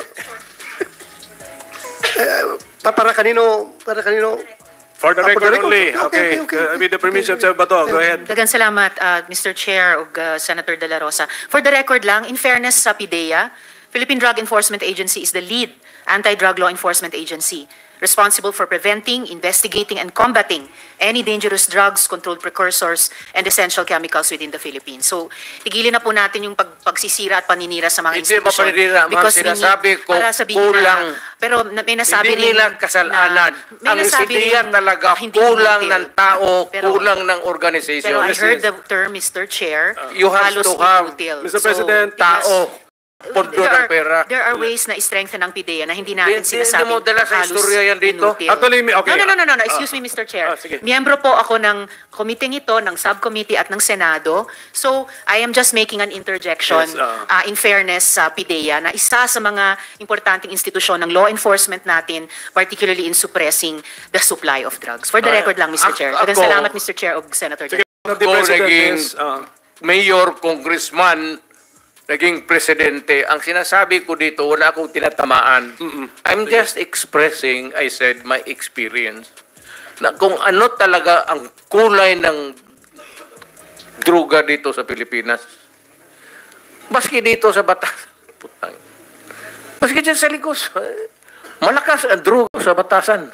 Pa- Para kanino, para kanino, For the Ah, for record the record. only. Okay, Okay. okay, okay. Uh, with the permission, Senator Bato, go ahead. Dagan salamat, uh, Mister Chair ug uh, Senator De La Rosa. For the record lang, in fairness sa P D E A, Philippine Drug Enforcement Agency is the lead anti-drug law enforcement agency responsible for preventing, investigating, and combating any dangerous drugs, controlled precursors, and essential chemicals within the Philippines. So, tigilin na po natin yung pag pagsisira at paninira sa mga Hindi ba institusyon. paninira? Ma'am, Because we need- sinasabi ko, para sabihin kulang. Na, pero na- may nasabi Hindi rin nila kasalanan. na- may Ang nasabi isidiya rin talaga, hindi kulang inutil. ng tao, Pero- kulang ng organization. Pero I This heard is- the term, Mister Chair, You have halos to have, inutil. Mister So, President, tao, pondo there ng are, pera. there are ways na i-strengthen ang P D E A na hindi natin Hindi- sinasabing hindi mo dala sa halos istorya yan dito. inutil. Actually, okay. No, no, no, no, no. Excuse me, Mister Chair. Ah, sige. Miyembro po ako ng committee ito, ng subcommittee at ng Senado. So, I am just making an interjection Yes, ah. uh, in fairness sa P D E A na isa sa mga importanteng institusyon ng law enforcement natin, particularly in suppressing the supply of drugs. For the Ah, record lang, Mister ako- Chair. Daghang ako- salamat, Mister Chair of Senator. Sige, one of the Ako president naging- is, uh, mayor, congressman, naging presidente, ang sinasabi ko dito, wala akong tinatamaan. I'm just expressing, I said, my experience. Na kung ano talaga ang kulay ng droga dito sa Pilipinas. Maski dito sa Batas. Putang. Maski dyan sa Ligos. eh, Malakas ang droga sa Batasan.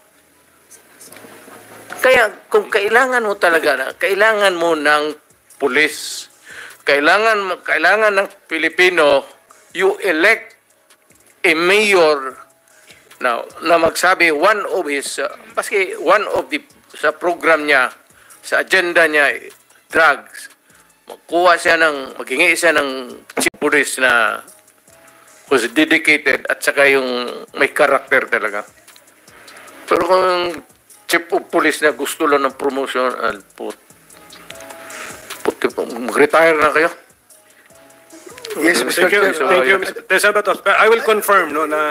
Kaya kung kailangan mo talaga, na, kailangan mo ng pulis, kailangan mo- kailangan ng Pilipino, you elect a mayor na, na magsabi one of his, uh, paski one of the, sa program niya, sa agenda niya, eh, drugs. Magkuha siya ng, maghingi siya ng chief police na was dedicated at saka yung may karakter talaga. Pero kung chief of police na gusto lang ng promotion, uh, put, put, mag-retire na kayo. Yes, Mister Thank you, Chair. thank you, Mister Senator Bato. I will confirm no na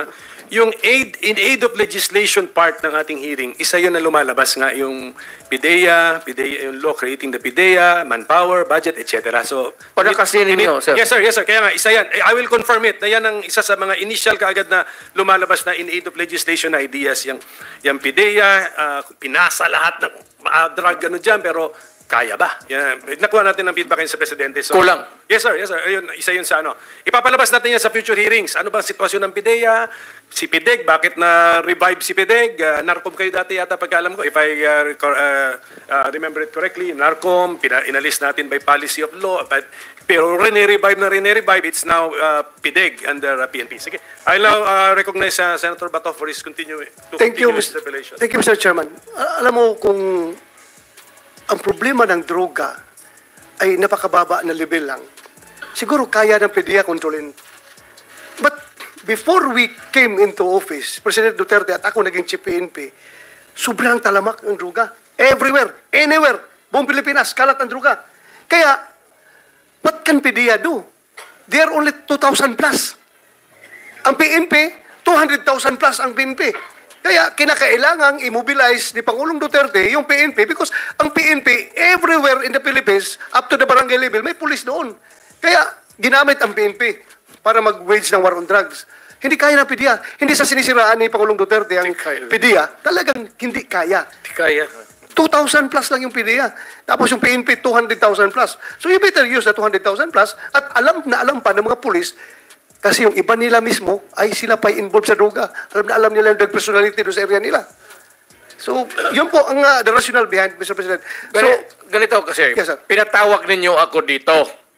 yung aid, in aid of legislation part ng ating hearing, isa yun na lumalabas nga yung PIDEA, PIDEA yung law creating the PIDEA, manpower, budget, et cetera. So, Wala kasi ninyo, sir. Yes, sir. Yes, sir. Kaya nga, isa yan. I will confirm it na yan ang isa sa mga initial kaagad na lumalabas na in aid of legislation na ideas. Yung, yung PIDEA, uh, pinasa lahat ng uh, drug ano dyan, pero kaya ba? Yan. Nakuha natin ng feedback yun sa Presidente. So, Kulang. Yes, sir. Yes, sir. Ayun, isa yun sa ano. Ipapalabas natin yan sa future hearings. Ano ba ang sitwasyon ng PIDEA? Si PIDEG, bakit na-revive si PIDEG? Uh, NARCOM kayo dati yata pagkalam ko. If I uh, recor- uh, uh, remember it correctly, NARCOM, pina- inalis natin by policy of law. But, pero rene-revive na rene-revive, it's now uh, PIDEG under uh, P N P. Sige. I'll now uh, recognize uh, Senator Bato for his continue, to Thank you, continue his Mister revelation. Thank you, Mister Chairman. Ah, alam mo, kung ang problema ng droga ay napakababa na level lang, siguro kaya ng PIDEA kontrolin. But before we came into office, President Duterte at ako naging Chief P N P, sobrang talamak ng droga. Everywhere, anywhere, buong Pilipinas, kalat ng droga. Kaya, what can PIDEA do? They are only two thousand plus. Ang P N P, two hundred thousand plus ang P N P. Kaya kinakailangang immobilize ni Pangulong Duterte yung P N P because ang P N P everywhere in the Philippines up to the barangay level may police doon. Kaya ginamit ang P N P para mag-wage ng war on drugs. Hindi kaya ng PIDEA. Hindi sa sinisiraan ni Pangulong Duterte ang PIDEA. Talagang hindi kaya. Di kaya. two thousand plus lang yung PIDEA. Tapos yung P N P two hundred thousand plus. So you better use the two hundred thousand plus at alam na alam pa ng mga pulis kasi yung iba nila mismo ay sila pa involved sa droga. Alam na alam nila yung drug personality doon sa area nila. So, yun po ang uh, the rationale behind, Mister President. So, So, ganito kasi, Yes, sir. pinatawag ninyo ako dito.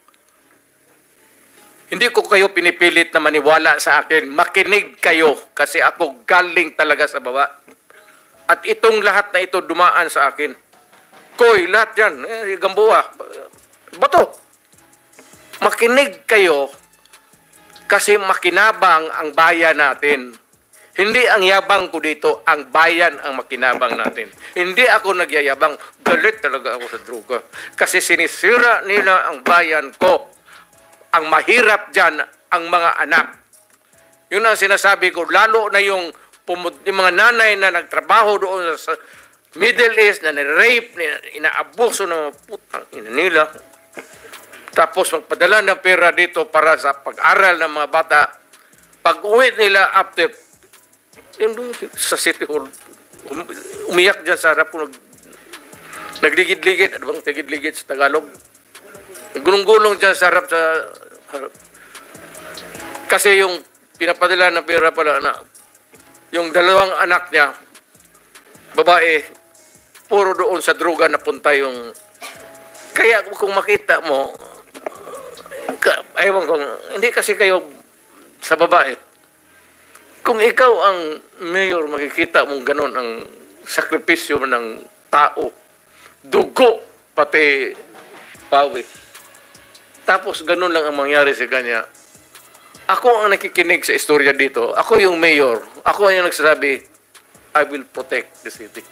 Hindi ko kayo pinipilit na maniwala sa akin. Makinig kayo kasi ako galing talaga sa baba. At itong lahat na ito dumaan sa akin. Koy, lahat yan. Eh, Gamboa. Bato. Makinig kayo kasi makinabang ang bayan natin. Hindi ang yabang ko dito, ang bayan ang makinabang natin. Hindi ako nagyayabang, galit talaga ako sa droga. Kasi sinisira nila ang bayan ko. Ang mahirap dyan, ang mga anak. Yun ang sinasabi ko, lalo na yung, pumut- yung mga nanay na nagtrabaho doon sa Middle East, na nirape, inaabuso ng mga putang ina nila. Tapos magpadala ng pera dito para sa pag-aral ng mga bata. Pag uwi nila after, yun doon sa City Hall, um, umiyak dyan sa harap ko, nag, nagligid-ligid, ano bang tigid-ligid sa Tagalog? Gulong-gulong dyan sa harap sa harap. Kasi yung pinapadala ng pera pala na, yung dalawang anak niya, babae, puro doon sa droga napunta yung, kaya kung makita mo, ka, ewan ko, hindi kasi kayo sa babae. Kung ikaw ang mayor, makikita mong ganun ang sakripisyo ng tao, dugo, pati pawis. Tapos ganun lang ang mangyari sa kanya. Ako ang nakikinig sa istorya dito. Ako yung mayor. Ako ang nagsasabi, I will protect the city.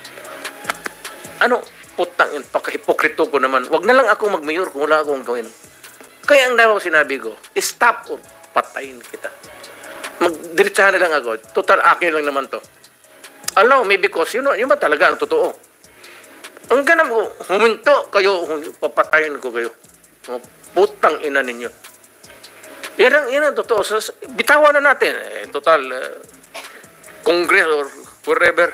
Ano? Putang yun, pagkahipokrito ko naman. Wag na lang ako mag-mayor kung wala akong gawin. Kaya ang daw sinabi ko, stop o patayin kita. Magdiretsahan na lang ako. Total, akin lang naman to. Alam, maybe because, yun, yun ba talaga ang totoo? Ang ganam ko, huminto kayo, papatayin ko kayo. Putang ina ninyo. Yan ang, yan ang totoo. So, bitawan na natin. Eh, total, uh, Congress or wherever.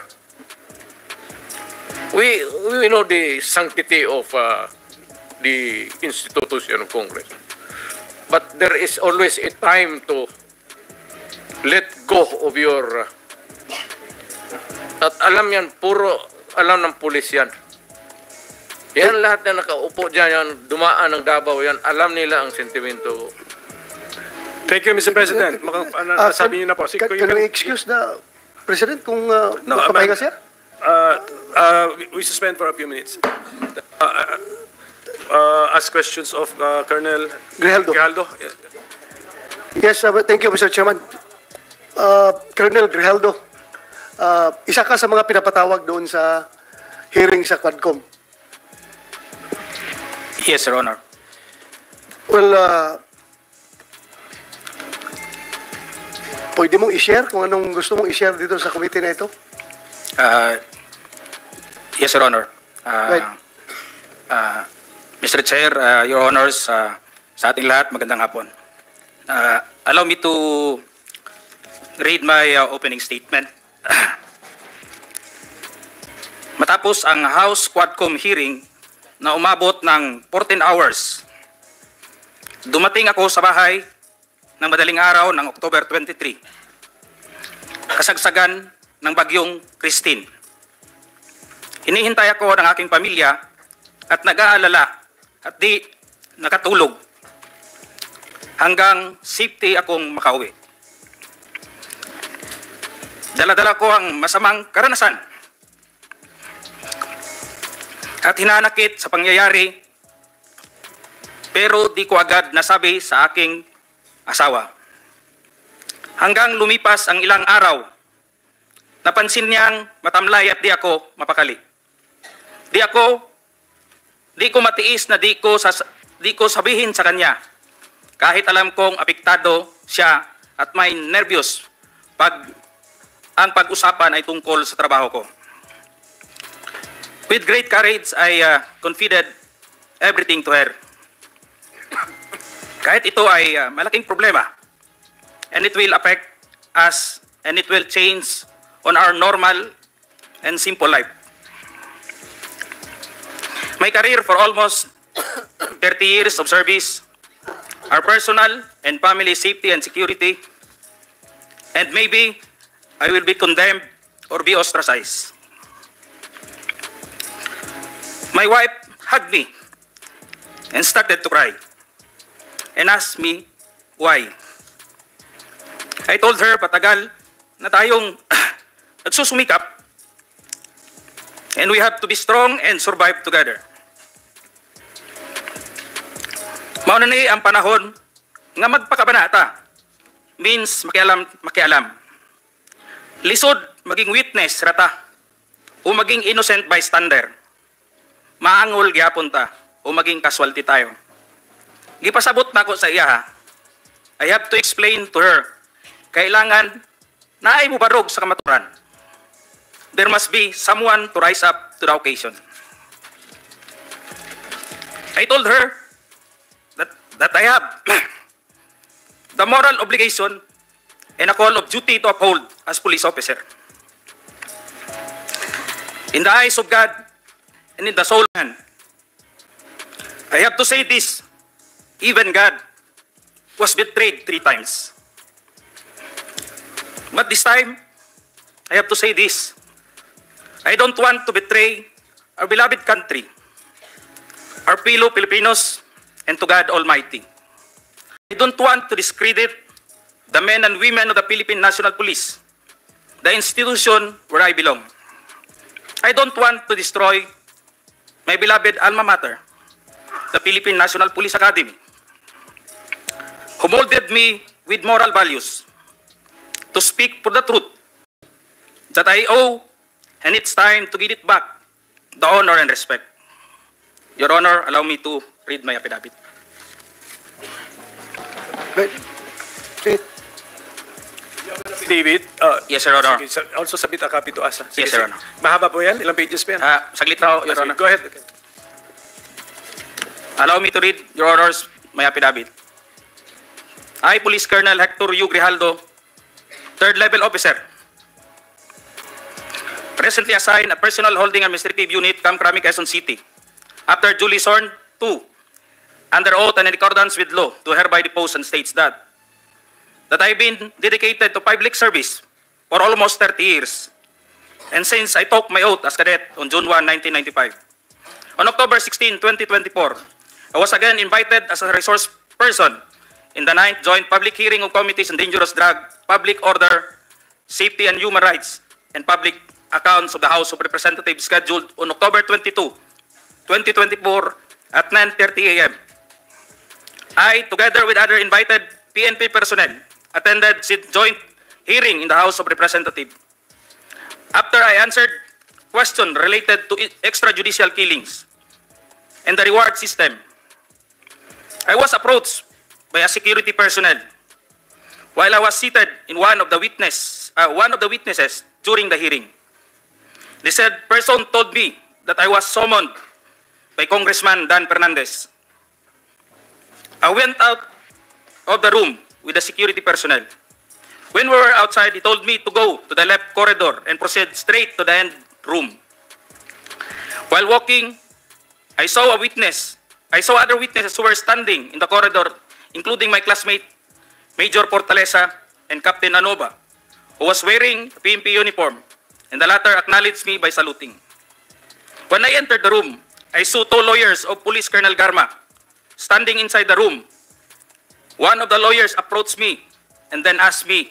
We, we know the sanctity of uh, the institution of Congress. But there is always a time to let go of your... Uh, at alam yan, puro alam ng pulis yan. Yan lahat na nakaupo dyan, yan, dumaan ng Davao yan, alam nila ang sentimento. Thank you, Mister President. Maka, Ah, uh, sabi niyo na po. Can, can we excuse the President kung uh, No, makapahinga ma'am. siya? Uh, uh, we suspend for a few minutes. Uh, uh, uh, ask questions of uh, Colonel Grijaldo. Grijaldo. Yes, uh, thank you, Mister Chairman. Uh, Colonel Grijaldo, uh, isa ka sa mga pinapatawag doon sa hearing sa Quadcom. Yes, Your Honor. Well, uh, Pwede mong i-share kung anong gusto mong i-share dito sa committee na ito? Uh, yes, Your Honor. Uh, Right. uh, Mister Chair, uh, Your Honors, uh, sa ating lahat, magandang hapon. Uh, allow me to read my uh, opening statement. Matapos ang House Quadcom hearing na umabot ng fourteen hours, dumating ako sa bahay ng madaling araw ng October twenty-three, kasagsagan ng bagyong Christine. Hinihintay ako ng aking pamilya at nag-aalala at di nakatulog hanggang safety akong makauwi. Dala-dala ko ang masamang karanasan at hinanakit sa pangyayari, pero di ko agad nasabi sa aking asawa. Hanggang lumipas ang ilang araw, napansin niyang matamlay at di ako mapakali. Di ako, di ko matiis na di ko, sas, di ko sabihin sa kanya, kahit alam kong apektado siya at may nervyos pag ang pag-usapan ay tungkol sa trabaho ko. With great courage, I uh, confided everything to her. Kahit ito ay uh, malaking problema, and it will affect us, and it will change on our normal and simple life. My career for almost thirty years of service, our personal and family safety and security, and maybe I will be condemned or be ostracized. My wife hugged me and started to cry and asked me why. I told her patagal na tayong nagsusumikap and we have to be strong and survive together. Mauna ni ang panahon nga magpakabanata means makialam, makialam. Lisod maging witness rata o maging innocent bystander. Maangol gyapon ta o maging casualty tayo. Gipasabot na ko sa iya ha. I have to explain to her, kailangan na ay mubarog sa kamaturan. There must be someone to rise up to the occasion. I told her that, that I have the moral obligation and a call of duty to uphold as police officer. In the eyes of God and in the soul of man, I have to say this, even God was betrayed three times. But this time, I have to say this, I don't want to betray our beloved country, our fellow Filipinos, and to God Almighty. I don't want to discredit the men and women of the Philippine National Police, the institution where I belong. I don't want to destroy my beloved alma mater, the Philippine National Police Academy, who molded me with moral values to speak for the truth that I owe, and it's time to give it back, the honor and respect. Your Honor, allow me to read my affidavit. Right. Okay. David, uh, Yes, Your Honor. sige, sa- also submit a copy to us. ha? Sige, Yes, Your sige. Honor. Mahaba po yan? Ilang pages pa yan? Ah, saglit na ho, Your Ah, sige, Honor. go ahead. Allow me to read, Your Honors, my affidavit. I, Police Colonel Hector U. Grijaldo, third level officer, presently assigned a personal holding administrative unit, Camp Crame, Quezon City, after duly sworn to, under oath and in accordance with law, to hereby depose and states that, that I've been dedicated to public service for almost thirty years, and since I took my oath as cadet on June first, nineteen ninety-five. On October sixteenth, twenty twenty-four, I was again invited as a resource person in the ninth Joint Public Hearing of Committees on Dangerous Drug, Public Order, Safety and Human Rights, and Public Accounts of the House of Representatives scheduled on October twenty-second, twenty twenty-four at nine thirty a m I, together with other invited P N P personnel, attended the joint hearing in the House of Representatives. After I answered questions related to extrajudicial killings and the reward system, I was approached by a security personnel while I was seated in one of the witness, uh, one of the witnesses during the hearing. The said person told me that I was summoned by Congressman Dan Fernandez. I went out of the room with the security personnel. When we were outside, he told me to go to the left corridor and proceed straight to the end room. While walking, I saw a witness. I saw other witnesses who were standing in the corridor, including my classmate, Major Portalesa and Captain Anova, who was wearing a P N P uniform, and the latter acknowledged me by saluting. When I entered the room, I saw two lawyers of Police Colonel Garma standing inside the room. One of the lawyers approached me and then asked me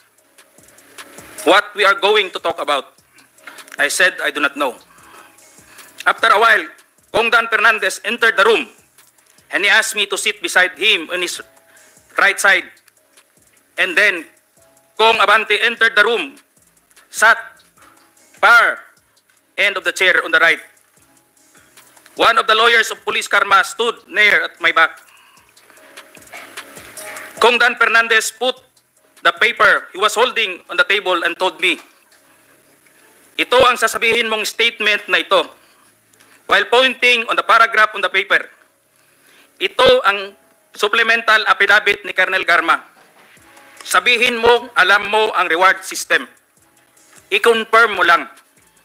what we are going to talk about. I said, I do not know. After a while, Kong Dan Fernandez entered the room and he asked me to sit beside him on his right side. And then Kong Abante entered the room, sat far end of the chair on the right. One of the lawyers of Police Karma stood near at my back. Kong Dan Fernandez put the paper he was holding on the table and told me, ito ang sasabihin mong statement na ito. While pointing on the paragraph on the paper, ito ang supplemental affidavit ni Colonel Garma. Sabihin mo, alam mo ang reward system. I-confirm mo lang.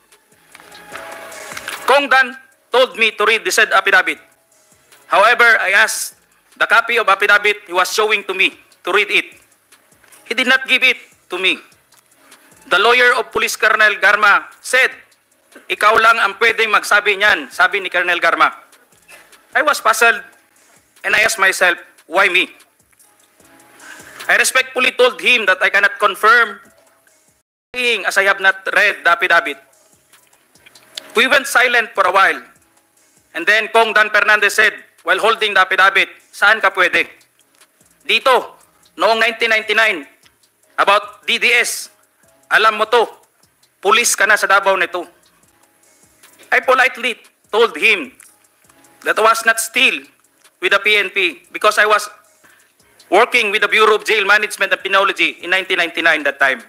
Kong Dan told me to read the said affidavit. However, I asked the copy of affidavit he was showing to me to read it. He did not give it to me. The lawyer of Police Colonel Garma said, ikaw lang ang pwedeng magsabi niyan, sabi ni Colonel Garma. I was puzzled and I asked myself, why me? I respectfully told him that I cannot confirm as I have not read the affidavit. We went silent for a while. And then Kong Dan Fernandez said, while holding the affidavit, saan ka pwede? Dito, noong nineteen ninety-nine, about D D S, alam mo to, pulis ka na sa Davao nito. I politely told him that I was not still with the P N P because I was working with the Bureau of Jail Management and Penology in nineteen ninety-nine that time.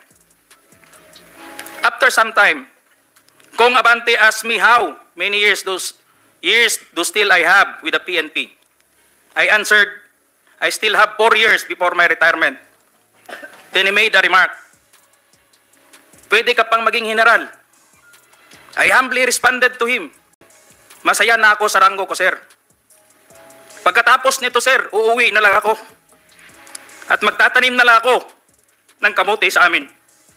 After some time, Kong Abante asked me how many years those years do still I have with the P N P. I answered, I still have four years before my retirement. Then he made a remark, pwede ka pang maging general. I humbly responded to him, masaya na ako sa ranggo ko, sir. Pagkatapos nito, sir, uuwi na lang ako. At magtatanim na lang ako ng kamote sa amin.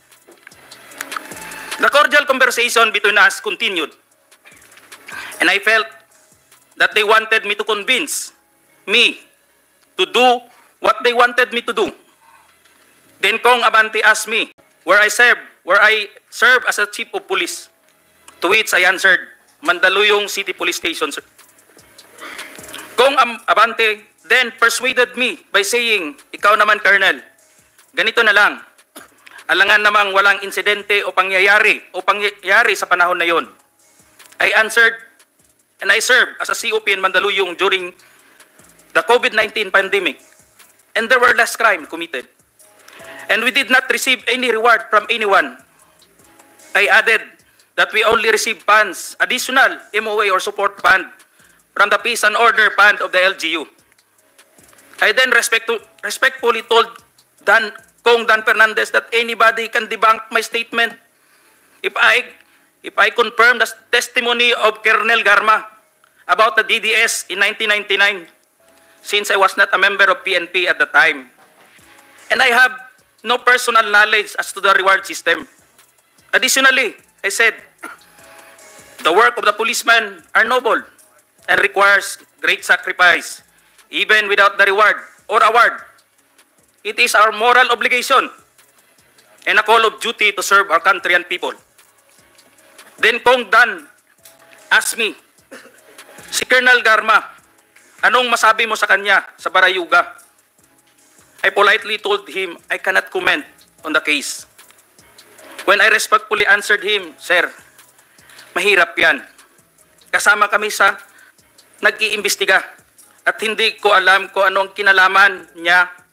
The cordial conversation between us continued. And I felt that they wanted me to convince me to do what they wanted me to do. Then Kong Abante asked me where I serve, where I serve as a chief of police. To which I answered, Mandaluyong City Police Station, sir. Kong Abante then persuaded me by saying, ikaw naman, Colonel, ganito na lang. Alangan namang walang insidente o pangyayari o pangyayari sa panahon na yon. I answered, and I served as a C O P in Mandaluyong during the COVID nineteen pandemic. And there were less crime committed. And we did not receive any reward from anyone. I added that we only receive funds, additional M O A or support fund from the Peace and Order Fund of the L G U. I then respect to, respectfully told Dan, Kong Dan Fernandez that anybody can debunk my statement if I, if I confirm the testimony of Colonel Garma about the D D S in nineteen ninety-nine, since I was not a member of P N P at the time. And I have no personal knowledge as to the reward system. Additionally, I said, the work of the policeman are noble and requires great sacrifice, even without the reward or award. It is our moral obligation and a call of duty to serve our country and people. Then Kong Dan asked me, si Colonel Garma, anong masabi mo sa kanya sa Barayuga? I politely told him I cannot comment on the case. When I respectfully answered him, sir, mahirap yan. Kasama kami sa nag-iimbestiga at hindi ko alam kung anong kinalaman niya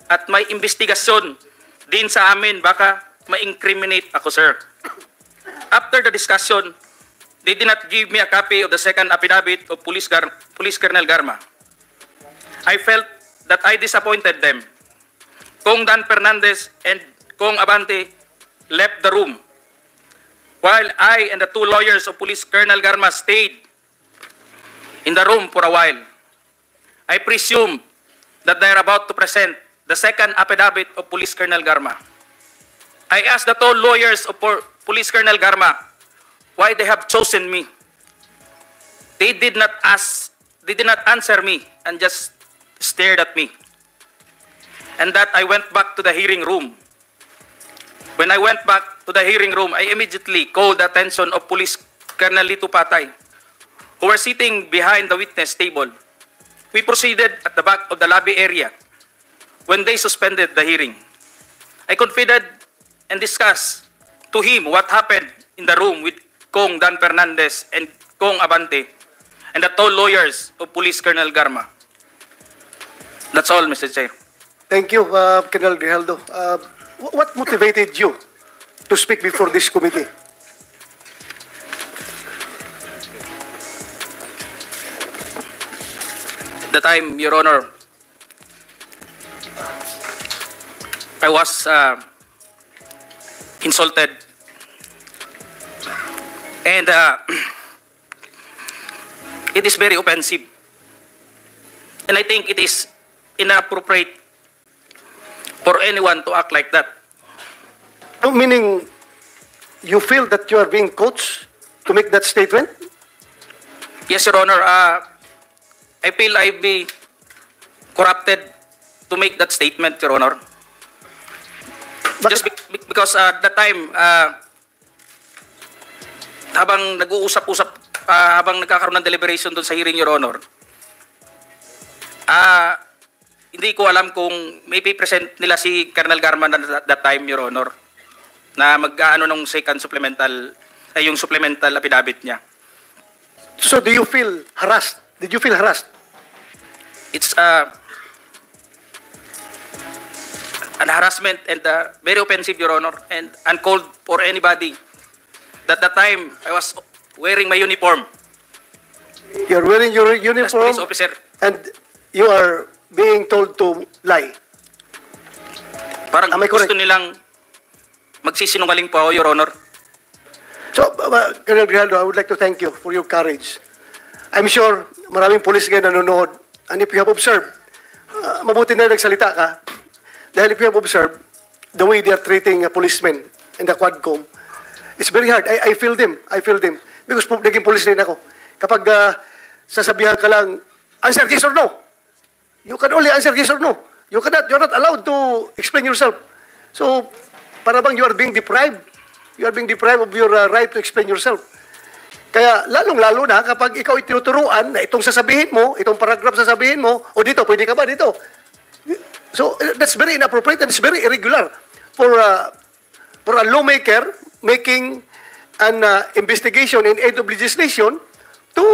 at may investigasyon din sa amin, baka ma-incriminate ako, sir. After the discussion, they did not give me a copy of the second affidavit of Police, Gar Police Colonel Garma. I felt that I disappointed them. Kong Dan Fernandez and Kong Abante left the room, while I and the two lawyers of Police Colonel Garma stayed in the room for a while. I presume that they are about to present the second affidavit of Police Colonel Garma. I asked the two lawyers of Police Colonel Garma why they have chosen me. They did not ask, they did not answer me and just stared at me. And that I went back to the hearing room. When I went back to the hearing room, I immediately called the attention of Police Colonel Lito Patay, who were sitting behind the witness table. We proceeded at the back of the lobby area when they suspended the hearing. I confided and discussed to him what happened in the room with Kong Dan Fernandez and Kong Abante and the two lawyers of Police Colonel Garma. That's all, Mister Chair. Thank you, uh, Colonel Grijaldo. Uh, wh- what motivated you to speak before this committee? The time, Your Honor, I was uh, insulted and uh, it is very offensive, and I think it is inappropriate for anyone to act like that. No, meaning, you feel that you are being coached to make that statement? Yes, Your Honor, uh, I feel I be corrupted to make that statement, Your Honor. Bakit- Just be- be- because uh, that time, uh, habang nag-uusap-usap, uh, habang nagkakaroon ng deliberation doon sa hearing, Your Honor, ah, hindi ko alam kung may present nila si Colonel Garma na that, that time, Your Honor, na mag-ano nung second supplemental, ay yung supplemental affidavit niya. So do you feel harassed? Did you feel harassed? It's uh, an harassment and uh, very offensive, Your Honor, and uncalled for anybody. That the time I was wearing my uniform You're wearing your as uniform police officer. and you are being told to lie. Parang Am I correct? gusto nilang magsisinungaling po ako, Your Honor. So, uh, Colonel Grijaldo, I would like to thank you for your courage. I'm sure maraming police ngayon nanonood. And if you have observed, uh, mabuti na nagsalita ka. Dahil if you have observed, the way they are treating a policemen in the Quadcom, it's very hard. I, I feel them. I feel them. Because po, naging police rin ako. Kapag uh, sasabihan ka lang, answer yes or no. You can only answer yes or no. You cannot, you're not allowed to explain yourself. So, para bang you are being deprived. You are being deprived of your uh, right to explain yourself. Kaya lalong-lalo na kapag ikaw itinuturuan na itong sasabihin mo, itong paragraph sasabihin mo, o dito, pwede ka ba dito? So, uh, that's very inappropriate and it's very irregular for, uh, for a lawmaker making an uh, investigation in aid of legislation to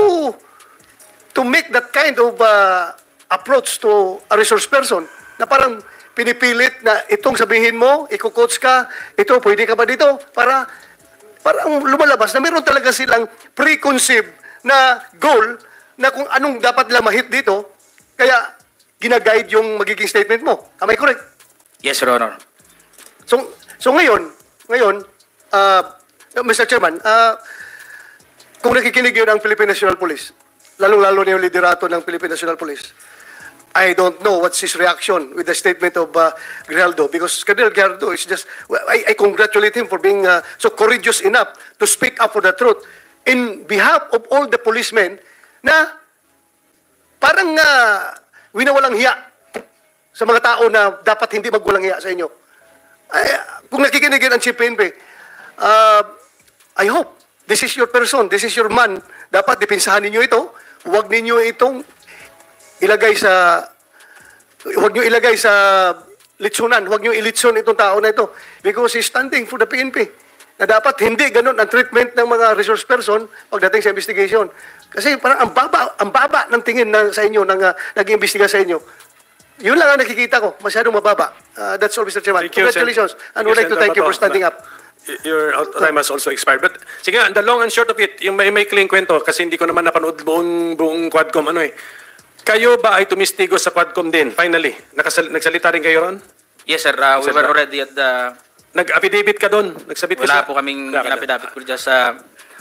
to make that kind of uh, approach to a resource person na parang pinipilit na itong sabihin mo, iko-coach ka, ito, pwede ka ba dito? Para parang lumalabas na meron talaga silang preconceived na goal na kung anong dapat nila mahit dito, kaya ginaguide yung magiging statement mo. Am I correct? Yes, Your Honor. So, so ngayon, ngayon, uh, Mister Chairman, uh, kung nakikinig yun ang Philippine National Police, lalong-lalo na yung liderato ng Philippine National Police, I don't know what's his reaction with the statement of uh, Grijaldo, because Colonel Grijaldo is just, well, I, I congratulate him for being uh, so courageous enough to speak up for the truth in behalf of all the policemen na parang uh, winawalang hiya sa mga tao na dapat hindi magwalang hiya sa inyo. Ay, kung nakikinig yun ang Chief P N P, uh, I hope this is your person, this is your man. Dapat dipinsahan ninyo ito. Huwag ninyo itong ilagay sa huwag niyo ilagay sa litsunan, huwag niyo ilitson itong tao na ito because he's standing for the P N P. Na dapat hindi ganun ang treatment ng mga resource person pagdating sa investigation. Kasi parang ang baba, ang baba ng tingin na sa inyo ng uh, nag-iimbestiga sa inyo. Yun lang ang nakikita ko. Masyadong mababa. Uh, that's all, Mister Chairman. Thank you, Sen- Congratulations. And Thank we'd you, like to Sen. thank you for Tabato. standing up. Your out- time has also expired. But sige, the long and short of it, yung may may clean kwento, kasi hindi ko naman napanood buong, buong Quadcom, ano eh. Kayo ba ay tumistigo sa Quadcom din, finally? Nakasal, nagsalita rin kayo ron? Yes, sir. Uh, we Sir, were uh, already at the... Nag-affidavit ka doon? Nagsabit ka Wala sa- po kaming Wala ka doon. pinapidapit ko dyan sa...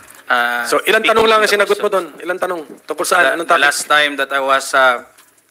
uh, So, ilang speaking tanong lang ang to the sinagot mo question. doon? Ilang tanong? Tungkol saan? The, Anong the topic? last time that I was uh,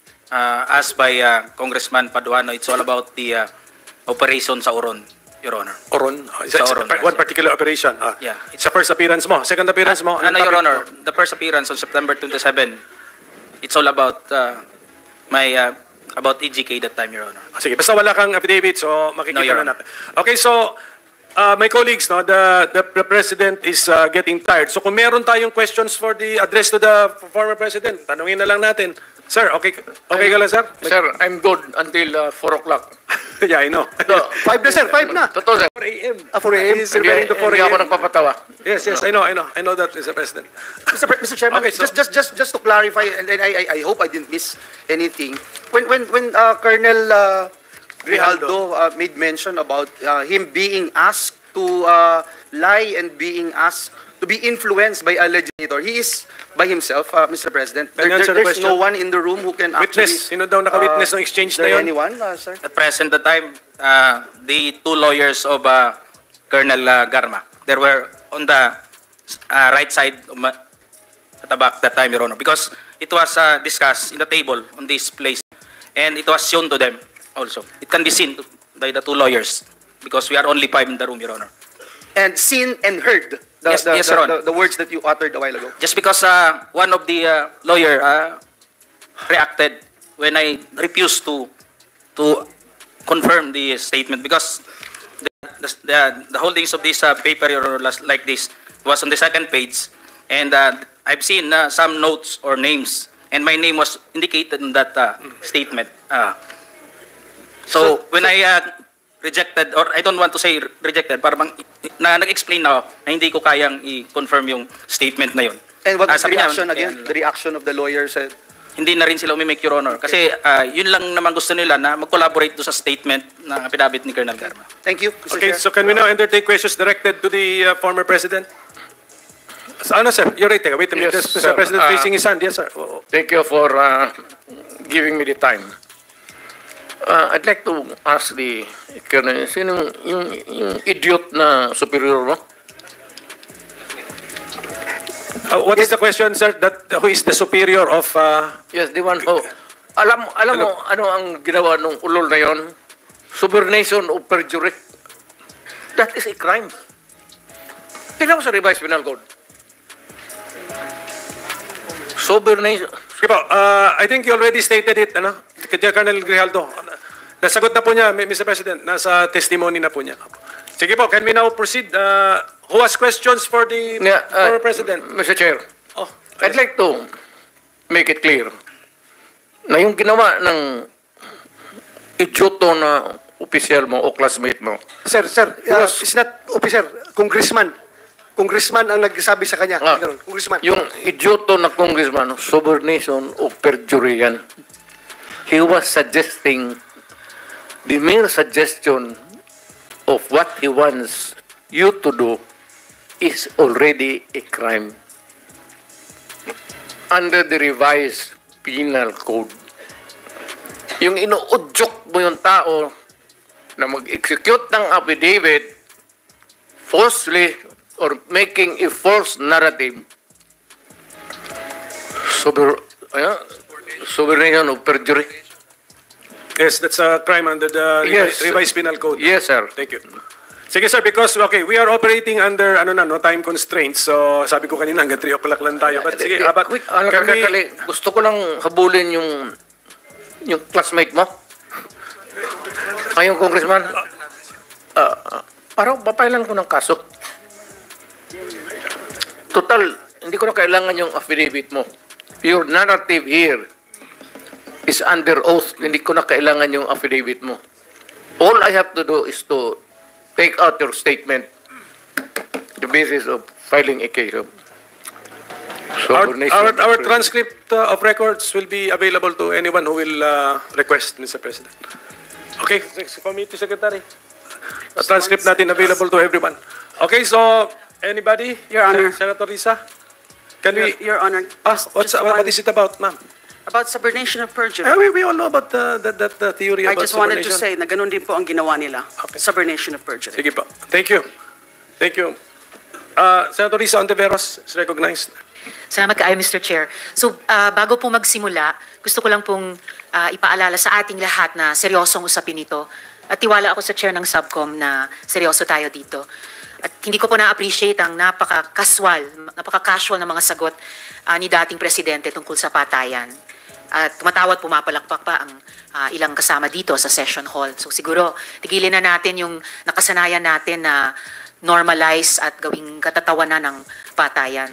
uh, asked by uh, Congressman Paduano, it's all about the uh, operation sa Oron, Your Honor. Oron? Oh, is that- Sa Oron, is that one yes. particular operation? Ah. Yeah. Sa first appearance mo? Second appearance mo? Ano, Anong Your topic? Honor, the first appearance on September twenty-seventh, it's all about uh, my, uh, about E G K that time, Your Honor. Ah, sige, basta wala kang affidavit, so makikita No, Your na natin. Okay, so, uh, my colleagues, no, the, the, the President is uh, getting tired. So kung meron tayong questions for the address to the former President, tanungin na lang natin. Sir, okay, okay ka lang, sir? Sir, I'm good until uh, four o'clock. Yeah, I know. Five na, sir. Five na. Totoo, sir. four a m Ah, four a m He's referring to four Hindi a ako m nagpapatawa. Yes, yes, I know, I know. I know that, Mister President. Mister Pre- Mister Chairman, Okay, so- just, just, just, just to clarify, and, and I, I, I hope I didn't miss anything. When, when, when uh, Colonel uh, Grijaldo uh, made mention about uh, him being asked to uh, lie and being asked to be influenced by a legislator, he is by himself, uh, Mister President. Can you There, answer there- the there's no question? one in the room who can actually... Witness, sino daw naka-witness ng exchange is there na yun? anyone, uh, sir? At present the time, uh, the two lawyers of uh, Colonel uh, Garma, they were on the uh, right side of my, at the back that time, Your Honor, because it was uh, discussed in the table on this place, and it was shown to them also. It can be seen to, by the two lawyers, because we are only five in the room, Your Honor. And seen and heard the, Yes, the, yes, the, Your Honor. the, the words that you uttered a while ago. Just because uh, one of the uh, lawyer uh, reacted when I refused to to confirm the statement, because the, the, the, the holdings of this uh, paper or las- like this was on the second page, and uh, I've seen uh, some notes or names, and my name was indicated in that uh, statement. Uh, so, when I uh, rejected, or I don't want to say rejected, parang na nag-explain na ako na hindi ko kayang i-confirm yung statement na yun. And what Ah, was the sabi niya, reaction again? kaya- The reaction of the lawyer said, hindi na rin sila umimik, Your Honor. Kasi ah, yun lang naman gusto nila na mag-collaborate do sa statement ng affidavit ni Colonel Garma. thank you, Mister Okay, Chair. so can we now entertain questions directed to the uh, former President? So, ano, sir? You're right. Teka, wait a minute. Yes, There's sir. Mister President Uh, raising his hand. Yes, sir. Oh, oh. Thank you for uh, giving me the time. Uh, I'd like to ask the Colonel, sino yung, yung idiot na superior mo? Uh, what is the question, sir? That who is the superior of? Uh, Yes, the one who... Alam, alam mo ano ang ginawa ng ulol na yon? Subornation of perjury. That is a crime. Tingnan mo sa revised penal code. Subornation. Sige po, uh, I think you already stated it, ano? Kaya Colonel Grijaldo. Nasagot na po niya, Mister President. Nasa testimony na po niya. Sige po, can we now proceed? Uh, who has questions for the Yeah, uh, former President? Mister Chair, Oh, I'd like to make it clear na yung ginawa ng idioto na opisyal mo o classmate mo. Sir, sir, uh, it's not officer, congressman. Congressman ang nagsabi sa kanya. Ah, Ganun, congressman. yung idioto na congressman, subornation of perjury yan. He was suggesting, the mere suggestion of what he wants you to do is already a crime under the revised penal code. Yung inuudyok mo yung tao na mag-execute ng affidavit falsely or making a false narrative, sober, uh, sovereign of perjury. yes, that's a crime under the Yes. revised penal code. Yes, sir. Thank you. Sige sir, because okay, we are operating under ano na no time constraints. So sabi ko kanina hanggang three o'clock lang tayo. But sige, Eh, but quick, ano, can we, kakali, gusto ko lang habulin yung yung classmate mo. Ayong congressman. Uh, uh, parang papailan ko ng kaso. Total, hindi ko na kailangan yung affidavit mo. Your narrative here is under oath. Hindi ko na kailangan yung affidavit mo. All I have to do is to take out your statement, the basis of filing a case. Our, Subordination our, of the our president. transcript uh, of records will be available to anyone who will uh, request, Mister President. Okay, Committee Secretary. A transcript natin available to everyone. Okay, so anybody? Your Honor. Senator Risa? Can Your, we... Your Honor, Ah, just- what's, just what one- is it about, ma'am? about subordination of perjury. Uh, we, we all know about the, that, that, the theory I about just wanted to subordination. say na ganun din po ang ginawa nila. Okay. Subordination of perjury. Sige po. Thank you. Thank you. Uh, Senator Risa Ontiveros is recognized. Salamat kaayo, Mister Chair. So, ah, bago po magsimula, gusto ko lang pong ah, ipaalala sa ating lahat na seryosong usapin ito. At tiwala ako sa Chair ng Subcom na seryoso tayo dito. At hindi ko po na-appreciate ang napaka-casual, napaka-casual na mga sagot ah, ni dating Presidente tungkol sa patayan. At tumatawa at pumapalakpak pa ang ah, ilang kasama dito sa session hall. So siguro, tigilin na natin yung nakasanayan natin na normalize at gawing katatawanan ng patayan.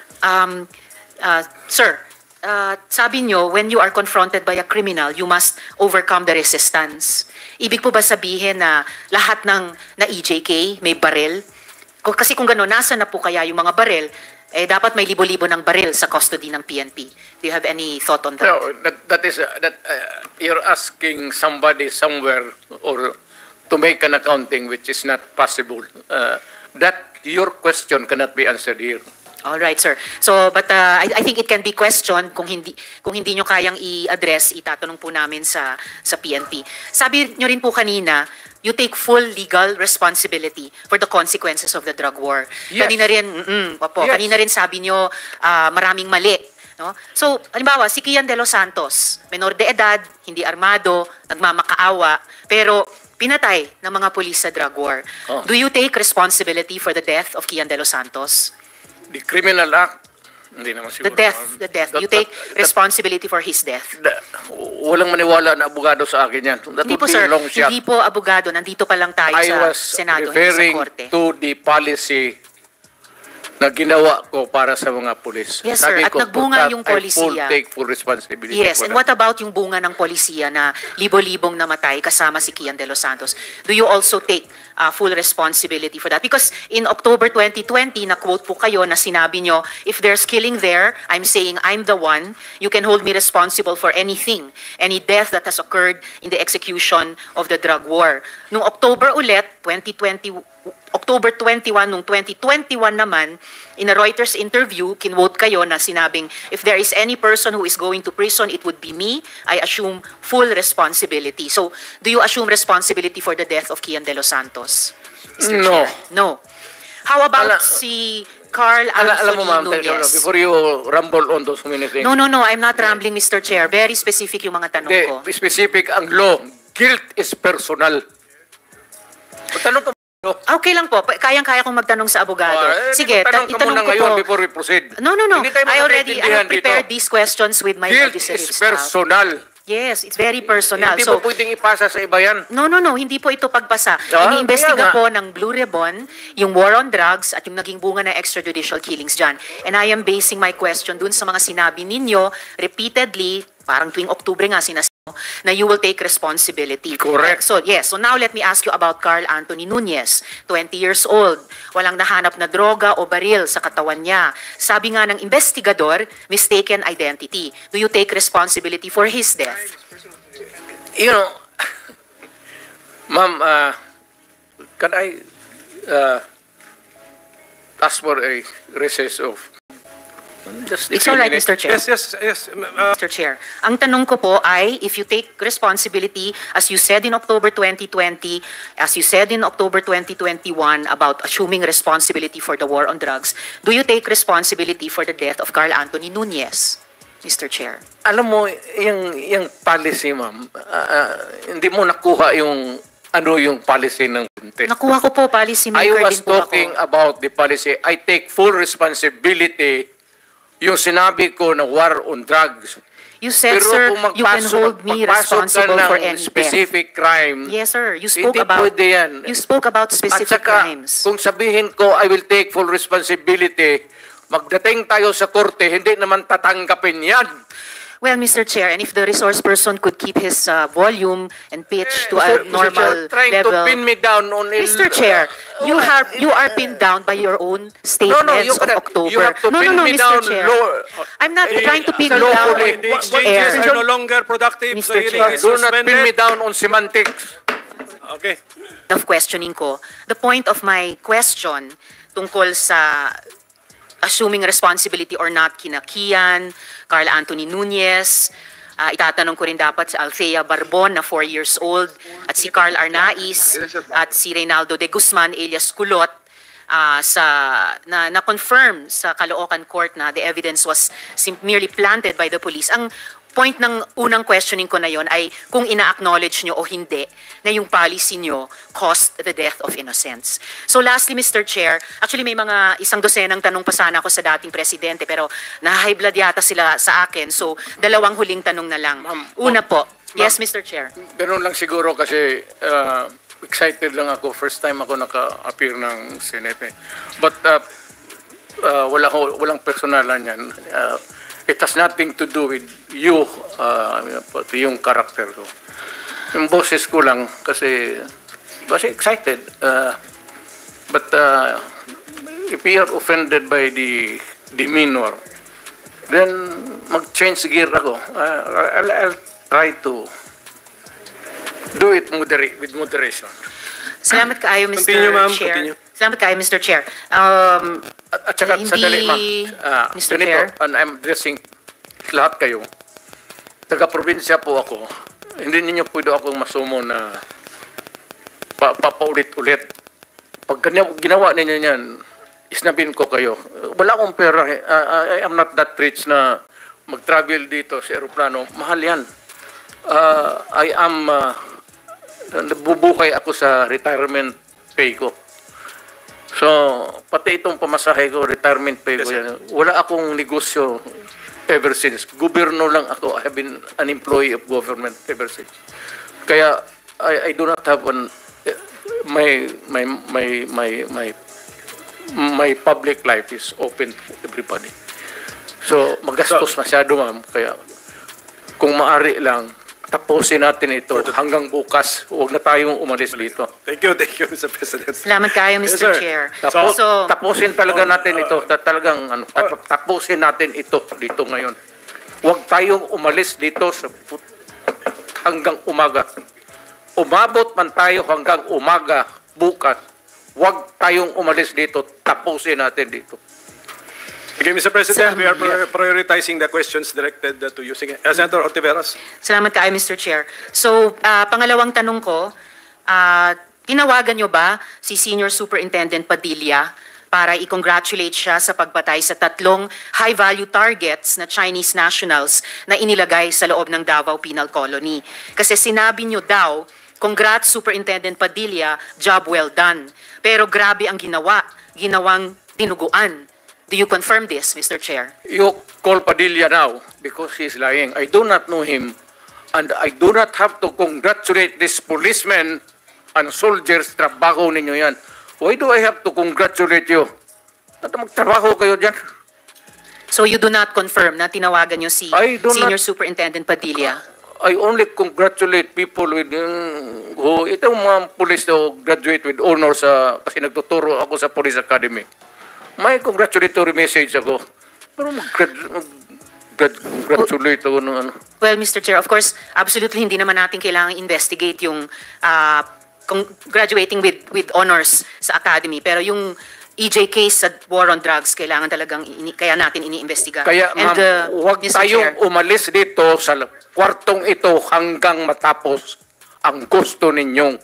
Um, uh, sir, uh, sabi nyo, when you are confronted by a criminal, you must overcome the resistance. Ibig po ba sabihin na lahat ng na E J K may baril? Kung- Kasi kung gano'n, nasa na po kaya yung mga baril? Eh, dapat may libo-libo ng baril sa custody ng P N P. Do you have any thought on that? No, that, that is, uh, that uh, you're asking somebody somewhere or to make an accounting which is not possible. Uh, that, your question cannot be answered here. All right, sir. So, but uh, I, I think it can be questioned kung hindi kung hindi nyo kayang i-address, itatanong po namin sa sa P N P. Sabi nyo rin po kanina, you take full legal responsibility for the consequences of the drug war. Yes. Kanina rin, mm, opo, Yes. kanina rin sabi nyo ah, maraming mali. No? So, halimbawa, si Kian De Los Santos, menor de edad, hindi armado, nagmamakaawa, pero pinatay ng mga pulis sa drug war. Oh. Do you take responsibility for the death of Kian De Los Santos? The criminal act, hindi naman siguro. The death, the death. You That- take that- responsibility for his death. that- walang maniwala na abogado sa akin yan. That Hindi would po, be sir. a long shot. Hindi po abogado. Nandito pa lang tayo I sa was Senado, hindi sa referring Korte. to the policy na ginawa ko para sa mga pulis. Yes, sir. Sabi At ko, nagbunga that yung I full polisiya. take full responsibility Yes, for and that. what about yung bunga ng polisiya na libo-libong namatay kasama si Kian De Los Santos? Do you also take uh, full responsibility for that? Because in October twenty twenty, na-quote po kayo na sinabi nyo, if there's killing there, I'm saying I'm the one. You can hold me responsible for anything, any death that has occurred in the execution of the drug war. Noong October ulit, twenty twenty, October twenty-first, nung twenty twenty-one naman, in a Reuters interview, kinwote kayo na sinabing, if there is any person who is going to prison, it would be me. I assume full responsibility. So, do you assume responsibility for the death of Kian De Los Santos? Mister No. Chair? No. How about Ala- si Carl Ala, alam mo, Anthony ma'am, teka, Nunez? before you rumble on those many things, No, no, no. I'm not rambling, Mister Chair. Very specific yung mga tanong ko. the specific ang law, guilt is personal. Tanong ka mo. Okay lang po. Pa- Kayang-kaya kong magtanong sa abogado. Ah, eh, Sige, tanong ta- ka itanong muna ko ngayon po. before we proceed. No, no, no. Hindi tayo I already I have magkakaintindihan prepared dito. these questions with my Guilt legislative is staff. personal. Yes, it's very personal. Hindi So, mo pwedeng ipasa sa iba yan. no, no, no. Hindi po ito pagpasa. Ah, Iniimbestiga kaya nga. po ng Blue Ribbon yung war on drugs at yung naging bunga ng extrajudicial killings dyan. And I am basing my question dun sa mga sinabi ninyo repeatedly, parang tuwing Oktubre nga sinasabi mo, na you will take responsibility. Correct. So, yes. So now let me ask you about Carl Anthony Nunez, twenty years old. Walang nahanap na droga o baril sa katawan niya. Sabi nga ng investigador, mistaken identity. Do you take responsibility for his death? You know, ma'am, uh, can I uh, ask for a recess of just a It's few all right, minutes? Mister Chair. Yes, yes, yes. Uh, Mister Chair, ang tanong ko po ay, if you take responsibility, as you said in October twenty twenty, as you said in October twenty twenty-one about assuming responsibility for the war on drugs, do you take responsibility for the death of Carl Anthony Nunez, Mister Chair? Alam mo, yung, yung policy, ma'am, uh, uh, hindi mo nakuha yung ano yung policy ng Bunte. Nakuha ko po, policy I maker was din po talking ako. about the policy. I take full responsibility yung sinabi ko na war on drugs. You said, Pero sir, kung you can magpasok- hold me magpasok ka responsible ng for any death. specific crime. Yes, sir. You spoke Hindi about pwede yan. you spoke about At specific saka, crimes. kung sabihin ko, I will take full responsibility, magdating tayo sa korte, hindi naman tatanggapin yan. Well, Mister Chair, and if the resource person could keep his uh, volume and pitch to a Mister Mister normal Chair, trying level. to pin me down on il- Mister Chair, You are you are pinned down by your own statements no, you of cannot- October. you have to no, no, pin no, me Mister down Chair. low- I'm not Eh, trying to pin you lawfully, down The on exchanges air. are no longer productive. Mister The hearing Chair. is Do not pin me suspended. down on semantics. Okay. Of questioning ko. The point of my question tungkol sa assuming responsibility or not kina Kian, Carl Anthony Nunez, ah, itatanong ko rin dapat sa Althea Barbon na four years old, at si Carl Arnaiz, at si Reynaldo de Guzman alias Kulot, ah, sa, na, na-confirm sa Caloocan Court na the evidence was sim- merely planted by the police. Ang point ng unang questioning ko na yon ay kung ina-acknowledge nyo o hindi na yung policy nyo caused the death of innocents. So lastly, Mister Chair, actually may mga isang dosenang tanong pa sana ako sa dating presidente pero na-high blood yata sila sa akin. So dalawang huling tanong na lang. Una po. Yes, Mister Chair. Ganun lang siguro kasi uh, excited lang ako. First time ako naka-appear ng Senate. But uh, uh, wala ho, walang personalan yan. Uh, it has nothing to do with you, uh, pati yung character ko. Yung boses ko lang kasi kasi excited. Uh, but uh, if you are offended by the demeanor, then mag-change gear ako. Uh, I'll, I'll try to do it moderate, with moderation. Salamat kaayo, Mister Continue, ma'am. Chair. Continue. Salamat kaayo, Mister Chair. Um, At, at saka, Hindi, sandali, ma'am. Ah, Mister ganito, Chair. and I'm addressing lahat kayo. Taga-probinsya po ako. Hindi ninyo pwede akong masumo na pa, papaulit-ulit. Pag ginawa, ginawa ninyo yan, isnabin ko kayo. Wala akong pera. eh. Ah, I am not that rich na mag-travel dito sa aeroplano. Mahal yan. Ah, I am, uh, nabubuhay ako sa retirement pay ko. So, pati itong pamasahe ko, retirement pay ko yan. Wala akong negosyo ever since. Gobyerno lang ako. I have been an employee of government ever since. Kaya, I, I do not have an, my, my, my, my, my, my public life is open to everybody. So, magastos masyado, ma'am. Kaya, kung maari lang, tapusin natin ito hanggang bukas. Huwag na tayong umalis dito. Thank you, thank you, Mister President. Salamat kayo, Mister Yes, sir. Chair. Tapos, So, tapusin talaga natin ito. Ta- Talagang ano, tap- tapusin natin ito dito ngayon. Huwag tayong umalis dito sa put- hanggang umaga. Umabot man tayo hanggang umaga bukas. Huwag tayong umalis dito. Tapusin natin dito. Okay, Mister President, Sir, we are prior- prioritizing the questions directed uh, to you. Sige, uh, Senator Ortiveros. salamat kayo, Mister Chair. So, ah, pangalawang tanong ko, ah, tinawagan nyo ba si Senior Superintendent Padilla para i-congratulate siya sa pagpatay sa tatlong high-value targets na Chinese nationals na inilagay sa loob ng Davao Penal Colony? Kasi sinabi nyo daw, congrats Superintendent Padilla, job well done. Pero grabe ang ginawa, ginawang dinuguan. Do you confirm this, Mister Chair? You call Padilla now because he's lying. I do not know him and I do not have to congratulate this policemen and soldiers. Trabaho ninyo yan. Why do I have to congratulate you? At magtrabaho kayo dyan. So you do not confirm na tinawagan nyo si I do Senior not- Superintendent Padilla? I only congratulate people with um, who, itong mga police na graduate with honor sa, kasi nagtuturo ako sa Police Academy. May congratulatory message ako. Pero mag-grad, mag- congratulate ako ng ano. Well, Mister Chair, of course, absolutely hindi naman natin kailangan investigate yung ah, kung graduating with with honors sa academy. Pero yung E J case sa war on drugs, kailangan talagang ini, kaya natin iniimbestiga. Kaya And, ma'am, uh, huwag Mister tayong Chair, umalis dito sa kwartong ito hanggang matapos ang gusto ninyong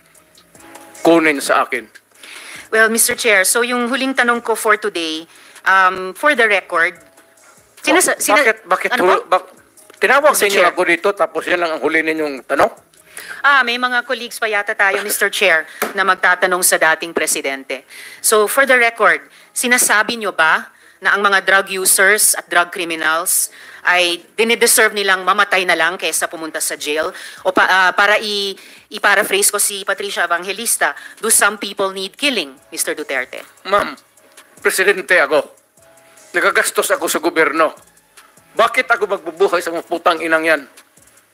kunin sa akin. well, Mister Chair, so yung huling tanong ko for today, um, for the record, sinasa, sina- bakit, bakit, ano po? hul- bak- tinawag Mister ninyo Chair. ako dito tapos yan lang ang huli ninyong tanong? Ah, may mga colleagues pa yata tayo, Mister Chair, na magtatanong sa dating presidente. So, for the record, sinasabi nyo ba na ang mga drug users at drug criminals ay dinideserve nilang mamatay na lang kaysa pumunta sa jail? O pa, ah, para i, i-paraphrase ko si Patricia Evangelista, do some people need killing, Mister Duterte? Ma'am, presidente ako. Nagagastos ako sa gobyerno. Bakit ako magbubuhay sa mga putang inang yan?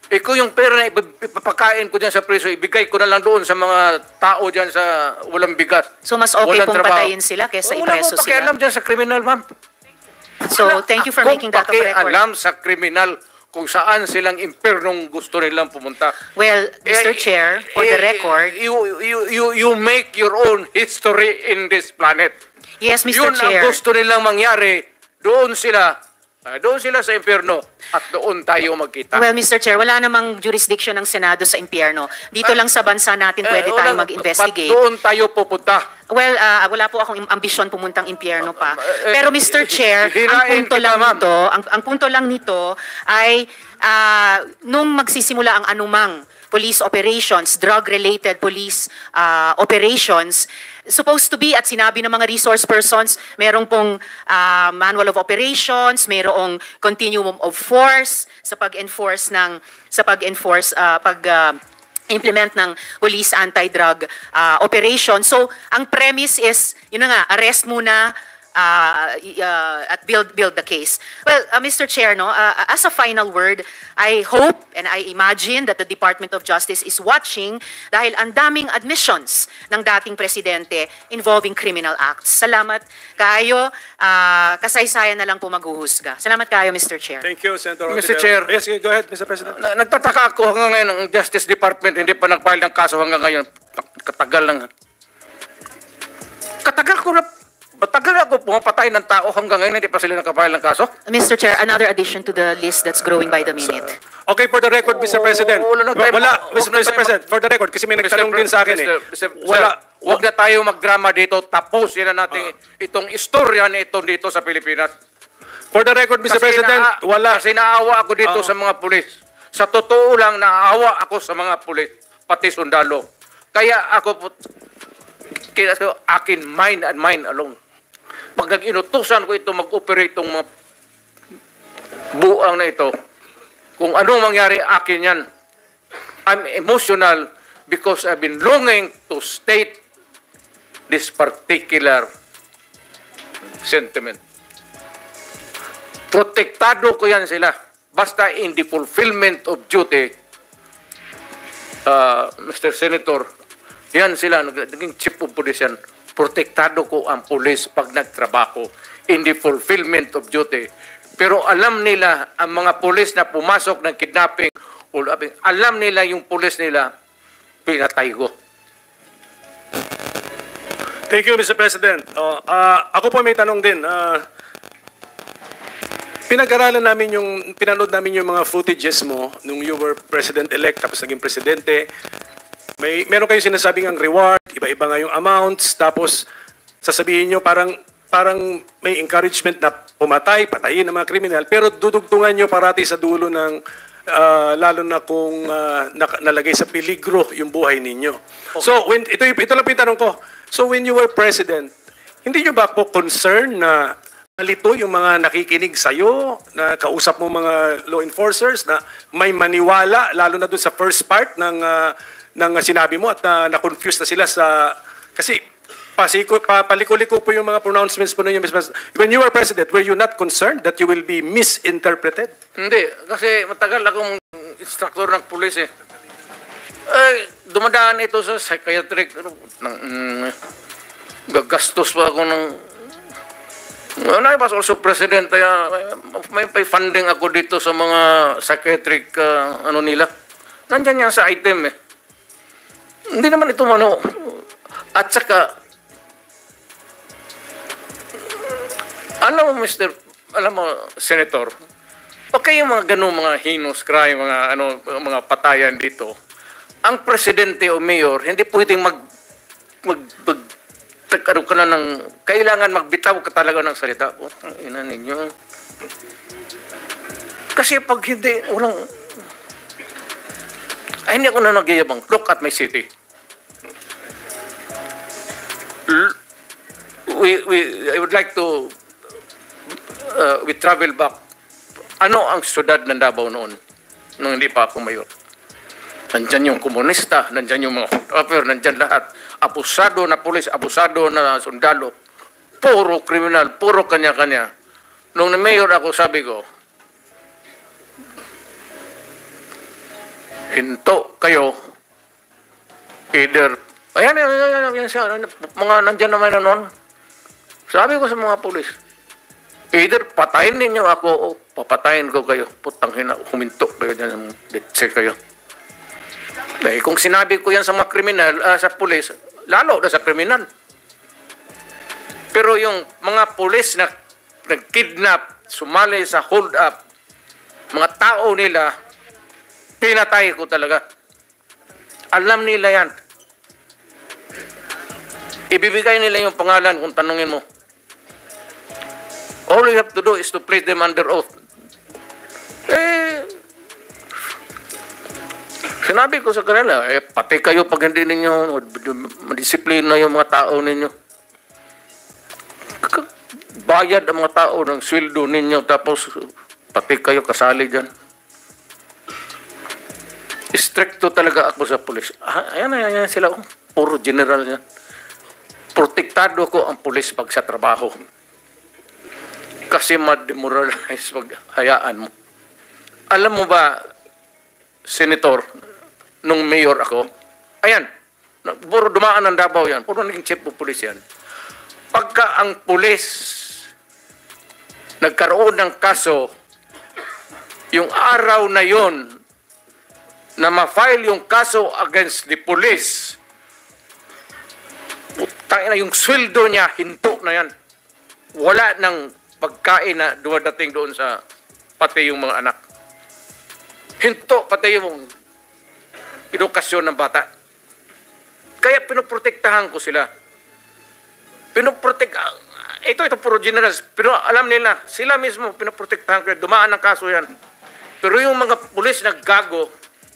Eh kung yung pera na ipap- ipapakain ko dyan sa preso, ibigay ko na lang doon sa mga tao dyan sa walang bigas. So mas okay walang pong trabaho. patayin sila kesa Wala ipreso mo pakialam sila. dyan sa kriminal, ma'am. So thank you for Kung making that of record. pakialam sa kriminal kung saan silang impernong gusto nilang pumunta. Well, Mister Eh, Chair, for the eh, record, you, you, you, you make your own history in this planet. yes, Mister Yun ang Chair. gusto nilang mangyari. Doon sila, ah, doon sila sa impyerno at doon tayo magkita. Well, Mister Chair, wala namang jurisdiction ng Senado sa impyerno. Dito lang sa bansa natin pwede Eh, tayong wala- mag-investigate. ba't doon tayo pupunta? Well, ah, wala po akong im- ambisyon pumuntang impyerno pa. Eh, Pero Mister Chair, ang hirain punto kita, lang ma'am. nito, ang, ang punto lang nito ay ah, nung magsisimula ang anumang police operations, drug-related police ah, operations, supposed to be at sinabi ng mga resource persons, merong pong ah, manual of operations, merong continuum of force sa pag-enforce ng sa pag-enforce ah, pag ah, implement ng police anti-drug ah, operation. So, ang premise is, yun na nga, arrest muna uh, y- uh, at build build the case. Well, uh, Mister Chair, no, uh, as a final word, I hope and I imagine that the Department of Justice is watching dahil ang daming admissions ng dating presidente involving criminal acts. Salamat kayo. Uh, kasaysayan na lang po maghuhusga. Salamat kayo, Mister Chair. Thank you, Senator Mister Ontiveros. Chair. Yes, go ahead, Mister President. Na- Nagtataka ako hanggang ngayon, ang Justice Department hindi pa nag-file ng kaso hanggang ngayon. Katagal lang. Katagal ko na, matagal ako pumapatay ng tao hanggang ngayon hindi pa sila nakapile ng kaso. Mister Chair, another addition to the list that's growing by the minute. Okay, for the record, Mister President. Wala na tayo- Wala, wag Mister na tayo- President, for the record, kasi may nagtanong din sa akin eh. Mister Wala. Huwag na tayo magdrama dito. Tapusin na natin itong istorya na ito dito sa Pilipinas. For the record, Mister Kasi President, naa- wala. Kasi naawa ako dito Oo. sa mga pulis. Sa totoo lang, naawa ako sa mga pulis, pati sundalo. Kaya ako po, kaya ko, akin mind and mind alone. Pag nag-inutusan ko ito, mag-operate itong mga buang na ito, kung anong mangyari, akin yan. I'm emotional because I've been longing to state this particular sentiment. Protektado ko yan sila. Basta in the fulfillment of duty, uh, Mister Senator, yan sila, nag- naging chief of police yan. Protektado ko ang police pag nagtrabaho in the fulfillment of duty. Pero alam nila, ang mga police na pumasok ng kidnapping, o alam nila yung police nila, pinatay ko. Thank you, Mister President. Oh, ah, ako po may tanong din. Ah, pinag-aralan namin yung, pinanood namin yung mga footages mo nung you were President-elect tapos naging Presidente. May, meron kayo sinasabing ang reward, iba-iba nga yung amounts, tapos sasabihin nyo parang, parang may encouragement na pumatay, patayin ng mga kriminal, pero dudugtungan nyo parati sa dulo ng, ah, lalo na kung ah, nak- nalagay sa peligro yung buhay ninyo. So, when, ito, ito lang po yung tanong ko. So, when you were President, hindi nyo ba po concern na malito yung mga nakikinig sa'yo, na kausap mo mga law enforcers, na may maniwala, lalo na dun sa first part ng, ah, ng sinabi mo at na, na-confuse na sila sa... Kasi pasiko, pa, paliko-liko po yung mga pronouncements po ninyo, Mister President. When you were President, were you not concerned that you will be misinterpreted? Hindi, kasi matagal akong instructor ng pulis eh. Ay, dumadaan ito sa psychiatric. Ano, ng, mm, gagastos pa ako ng... When I was also president, kaya may, may funding ako dito sa mga psychiatric uh, ano nila. Nandyan yan sa item eh. Hindi naman ito ano. At saka, alam mo, Mister, alam mo, Senator, okay yung mga ganun, mga heinous crime, mga, ano, mga patayan dito, ang presidente o mayor, hindi pwedeng mag, mag, mag, ano ka na ng, kailangan magbitaw ka talaga ng salita. O, ina ninyo. Kasi pag hindi, walang, ay, hindi ako na nagyayabang. Look at my city. L- we, we, I would like to Uh, we travel back. Ano ang syudad ng Davao noon? Nung hindi pa ako mayor. Nandyan yung komunista, nandyan yung mga hotapper, nandyan lahat. Abusado na pulis, abusado na sundalo. Puro kriminal, puro kanya-kanya. Nung na mayor ako, sabi ko, hinto kayo, either, ayan, ayan, ayan, ayan, ayan siya, mga nandyan naman na noon. Sabi ko sa mga pulis, either patayin ninyo ako o papatayin ko kayo. Putang hina, huminto kayo dyan, let's kayo. Dahil kung sinabi ko yan sa mga kriminal, ah, sa pulis, lalo na sa kriminal. Pero yung mga pulis na nag-kidnap, sumali sa hold-up, mga tao nila, pinatay ko talaga. Alam nila yan. Ibibigay nila yung pangalan kung tanungin mo. All you have to do is to place them under oath. Eh, sinabi ko sa kanila, eh, pati kayo pag hindi ninyo madisiplina yung mga tao ninyo. Bayad ang mga tao ng sweldo ninyo, tapos pati kayo kasali dyan. Stricto talaga ako sa pulis. Ah, ayan, ayan, ayan sila. Oh. Puro general yan. Protektado ko ang pulis pag sa trabaho. Kasi ma-demoralize pag hayaan mo. Alam mo ba, Senator, nung mayor ako, ayan, puro dumaan ng Davao yan, puro naging chief of police yan. Pagka ang pulis nagkaroon ng kaso, yung araw na yon na ma-file yung kaso against the police, putang ina, yung sweldo niya, hinto na yan. Wala nang pagkain na dumadating doon sa pati yung mga anak. Hinto pati yung edukasyon ng bata. Kaya pinoprotektahan ko sila. Pinoprotek... Ito, ito puro generals. Pero alam nila, sila mismo pinoprotektahan ko. Dumaan ng kaso yan. Pero yung mga pulis na gago,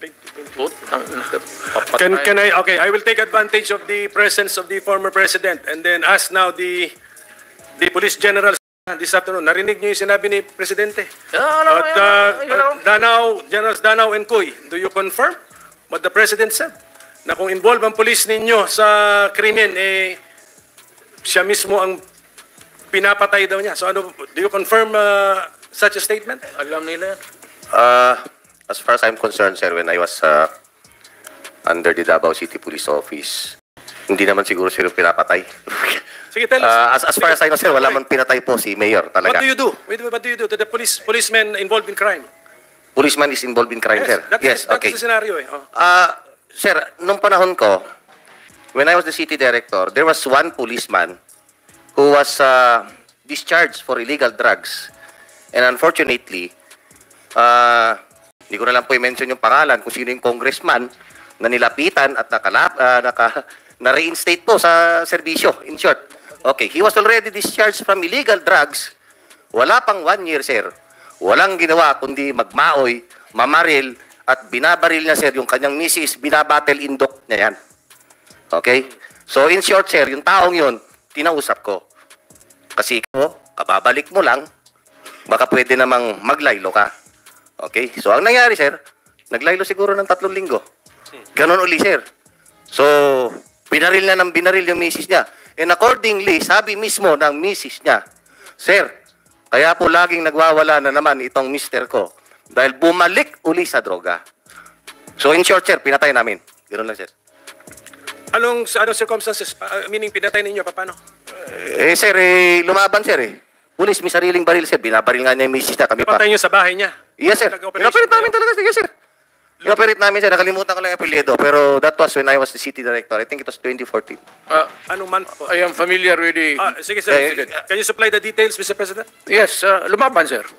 Can, can I, okay, I will take advantage of the presence of the former president and then ask now the the police general this afternoon. Narinig niyo yung sinabi ni Presidente? Ah, ano, At ano, uh, you know? Danao, Generals Danao and Cuy, do you confirm what the President said? Na kung involved ang police ninyo sa krimen, eh, siya mismo ang pinapatay daw niya. So ano, do you confirm uh, such a statement? Alam nila yan. Uh, as far as I'm concerned, sir, when I was uh, under the Davao City Police Office, hindi naman siguro sila pinapatay. Sige, tell us. Uh, as, as far as I know, sir, wala man pinatay po si Mayor What talaga. do you do? Wait, what do you do to the police policemen involved in crime? Policeman is involved in crime, sir. That's, Yes, that's okay. the scenario eh. Oh. Uh, sir, nung panahon ko, when I was the city director, there was one policeman who was uh, discharged for illegal drugs. And unfortunately, uh, hindi ko na lang po i-mention yung pangalan kung sino yung congressman na nilapitan at nakalap, uh, naka, na-reinstate po sa serbisyo, in short. Okay, he was already discharged from illegal drugs. Wala pang one year, sir. Walang ginawa kundi magmaoy, mamaril, at binabaril niya, sir, yung kanyang misis, binabattle indok niya yan. Okay? So, in short, sir, yung taong yun, tinausap ko. Kasi ikaw, kababalik mo lang, baka pwede namang maglaylo ka. Okay? So, ang nangyari, sir, naglaylo siguro ng tatlong linggo. Ganon uli, sir. So, binaril na ng binaril yung misis niya. And accordingly, sabi mismo ng misis niya, sir, kaya po laging nagwawala na naman itong mister ko dahil bumalik uli sa droga. So, in short, sir, pinatay namin. Ganon lang, sir. Anong, anong circumstances? Uh, meaning, pinatay ninyo, paano? Eh, sir, eh, lumaban, sir, eh. Pulis, may sariling baril, sir. Binabaril nga niya yung misis niya. Kami pa. Pinatay nyo sa bahay niya? Yes, sir. Pinoperate namin talaga, sir. Yes, sir. Pinoperate namin, sir. Nakalimutan ko lang yung apelyido. Pero that was when I was the city director. I think it was twenty fourteen. Uh, Anong month po? I am familiar with the... Ah, sige, sir. Eh, Can you supply the details, Mister President? yes, uh, lumaban, sir.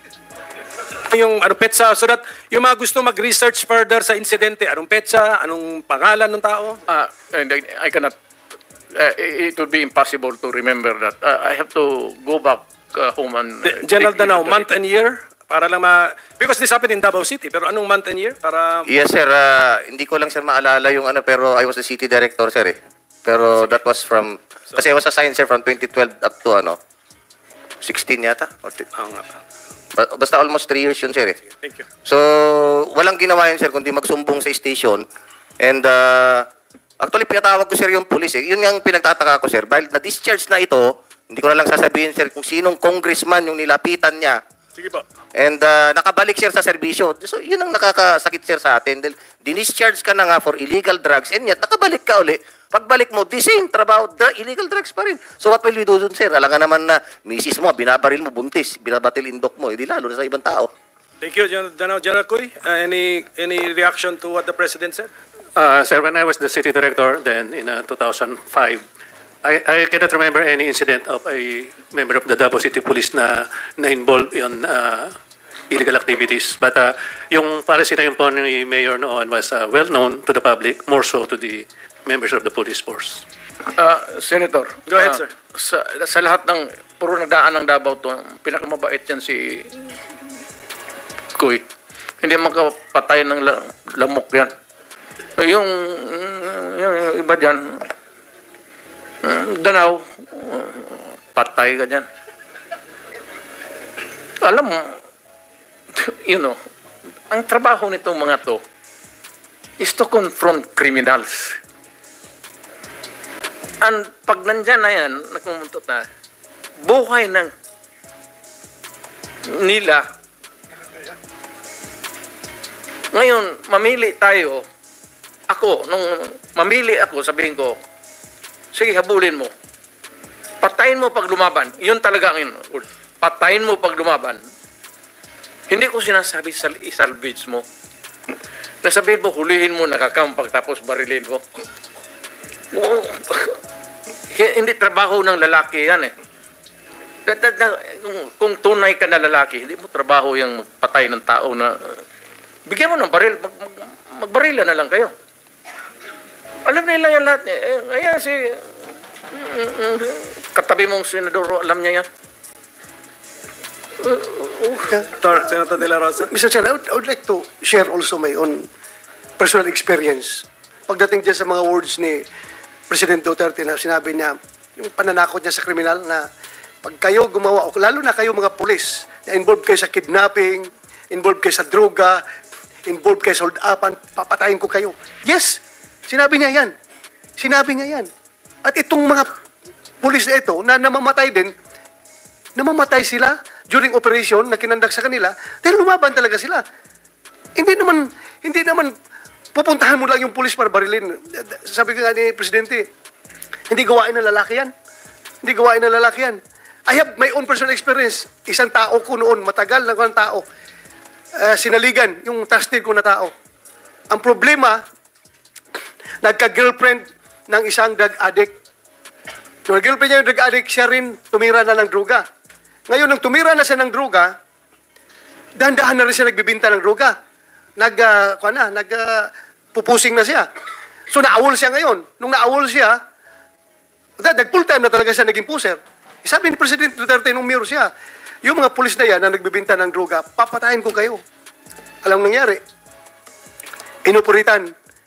Yung anong petsa, so that yung mga gusto mag-research further sa insidente, anong petsa, anong pangalan ng tao? Uh, and I, I cannot... Uh, it would be impossible to remember that. Uh, I have to go back uh, home and... Uh, General take- Danao, month and year? Para lang ma... Because this happened in Davao City, pero anong month and year? Para... Yes, sir. Uh, hindi ko lang, sir, maalala yung ano, pero I was the city director, sir, eh. Pero that was from... Kasi I was assigned, sir, from twenty twelve up to, ano, sixteen yata? Or t- Oo nga pa. ba- basta almost three years yun, sir, eh. Thank you. So, walang ginawa yun, sir, kundi magsumbong sa station. And, uh, actually, pinatawag ko, sir, yung police, eh. Yun yung pinagtataka ko, sir. Dahil na-discharge na ito, hindi ko na lang sasabihin, sir, kung sinong congressman yung nilapitan niya. Sige po. And uh, nakabalik, sir, sa serbisyo. So, yun ang nakakasakit, sir, sa atin. Dahil Dinischarge ka na nga for illegal drugs, and yet, nakabalik ka uli. Pagbalik mo, the same trabaho, dr- illegal drugs pa rin. So what will we do dun, sir? Alam nga naman na, misis mo, binabaril mo, buntis, binabatil indok mo, hindi lalo na sa ibang tao. Thank you, General, General General Cuy. Uh, any, any reaction to what the President said? Uh, sir, when I was the city director then in uh, two thousand five, I, I cannot remember any incident of a member of the Davao City Police na na-involved in uh, illegal activities. But uh, yung policy na yun po ni Mayor noon was uh, well-known to the public, more so to the members of the police force. Uh, Senator. Go ahead, uh, sir. Sa, sa lahat ng, puro nagdaan ng Davao to, pinakamabait yan si Kuy. Hindi makapatay ng la, lamok yan. Yung, yung iba dyan, Danao, patay ka dyan. Alam mo, you know, ang trabaho nitong mga to is to confront criminals. And pag nandyan na yan, nagmumuntot na, buhay ng nila. Ngayon, mamili tayo. Ako, nung mamili ako, sabihin ko, sige, habulin mo. Patayin mo pag lumaban. Yun talaga ang yun. Patayin mo pag lumaban. Hindi ko sinasabi sal isalvage mo. Nasabihin mo, hulihin mo, nakakampag, tapos barilin mo. Hindi trabaho ng lalaki yan eh. Kung tunay ka na lalaki, hindi mo trabaho yung patay ng tao na bigyan mo ng baril, mag, mag, magbarila na lang kayo. Alam nila yan lahat. Eh, ayan si mm, mm, katabi mong senador, alam niya yan. Uh, uh, Senator De La Rosa. Mister Chair, I would, I would like to share also my own personal experience. Pagdating dyan sa mga words ni President Duterte na sinabi niya, yung pananakot niya sa kriminal na pag kayo gumawa, lalo na kayo mga pulis, na involved kayo sa kidnapping, involved kayo sa droga, involved kayo sa hold-upan, papatayin ko kayo. Yes! Sinabi niya yan. Sinabi niya yan. At itong mga pulis na ito, na namamatay din, namamatay sila during operation na kinandak sa kanila, dahil lumaban talaga sila. Hindi naman, hindi naman, pupuntahan mo lang yung pulis para barilin. Sabi ko nga ni Presidente, hindi gawain ng lalaki yan. Hindi gawain ng lalaki yan. I have my own personal experience. Isang tao ko noon, matagal na ko ng tao, uh, sinaligan, yung trusted ko na tao. Ang problema, nagka-girlfriend ng isang drug addict. Yung girlfriend niya yung drug addict, siya rin tumira na ng droga. Ngayon, nang tumira na siya ng droga, dahan-dahan na rin siya nagbibinta ng droga. Nag, uh, kuha na, nag, uh, pupusing na siya. So, naawol siya ngayon. Nung naawol siya, nag-full time na talaga siya naging puser. Sabi ni President Duterte nung mirror siya, yung mga pulis na yan na nagbibinta ng droga, papatayin ko kayo. Alam nangyari, inupuritan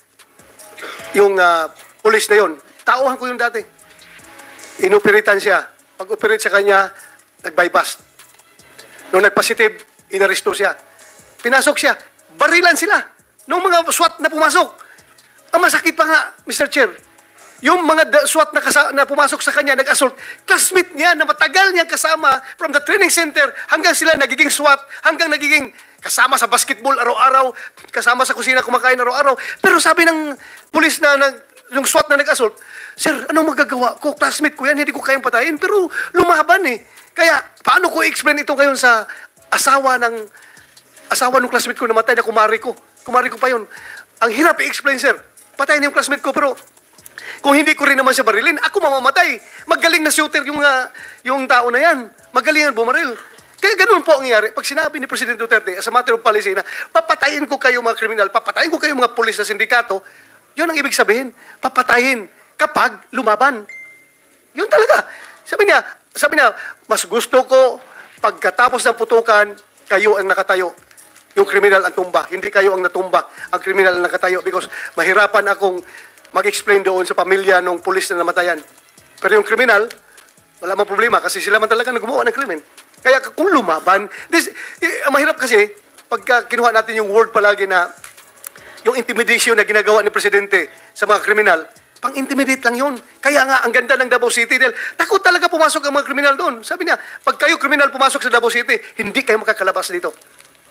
yung uh, pulis na yon. Tauhan ko yung dati. Inupiritan siya. Pag-operate sa kanya, nag-bypass. Nung nag-positive, inaresto siya. Pinasok siya. Barilan sila. Nung mga SWAT na pumasok. Ang masakit pa nga, Mister Chair, yung mga SWAT na, na pumasok sa kanya, nag-assault, classmate niya na matagal niya kasama from the training center hanggang sila nagiging SWAT, hanggang nagiging kasama sa basketball araw-araw, kasama sa kusina kumakain araw-araw. Pero sabi ng pulis na, na yung SWAT na nag-assault, sir, anong magagawa ko? Classmate ko yan, hindi ko kayang patayin, pero lumaban eh. Kaya, paano ko i-explain ito ngayon sa asawa ng asawa ng classmate ko na matay na kumari ko? Kumari ko pa yun. Ang hirap i-explain, sir. Patayin yung classmate ko, pero kung hindi ko rin naman siya barilin, ako mamamatay. Magaling na shooter yung, uh, yung tao na yan. Magaling yan bumaril. Kaya ganun po ang nangyari. Pag sinabi ni President Duterte, as a matter of policy na, papatayin ko kayo mga kriminal, papatayin ko kayo mga pulis na sindikato, yun ang ibig sabihin. Papatayin kapag lumaban. Yun talaga. Sabi niya, sabi niya, mas gusto ko pagkatapos ng putukan, kayo ang nakatayo. Yung kriminal ang tumba. Hindi kayo ang natumba. Ang kriminal ang nakatayo because mahirapan akong mag-explain doon sa pamilya ng pulis na namatayan. Pero yung kriminal, wala mang problema kasi sila man talaga naggumawa ng krimen. Kaya kung lumaban, this, eh, mahirap kasi, pagka kinuha natin yung word palagi na, yung intimidation na ginagawa ni Presidente sa mga kriminal, pang-intimidate lang yun. Kaya nga, ang ganda ng Davao City, dahil takot talaga pumasok ang mga kriminal doon. Sabi niya, pag kayo kriminal pumasok sa Davao City, hindi kayo makakalabas dito.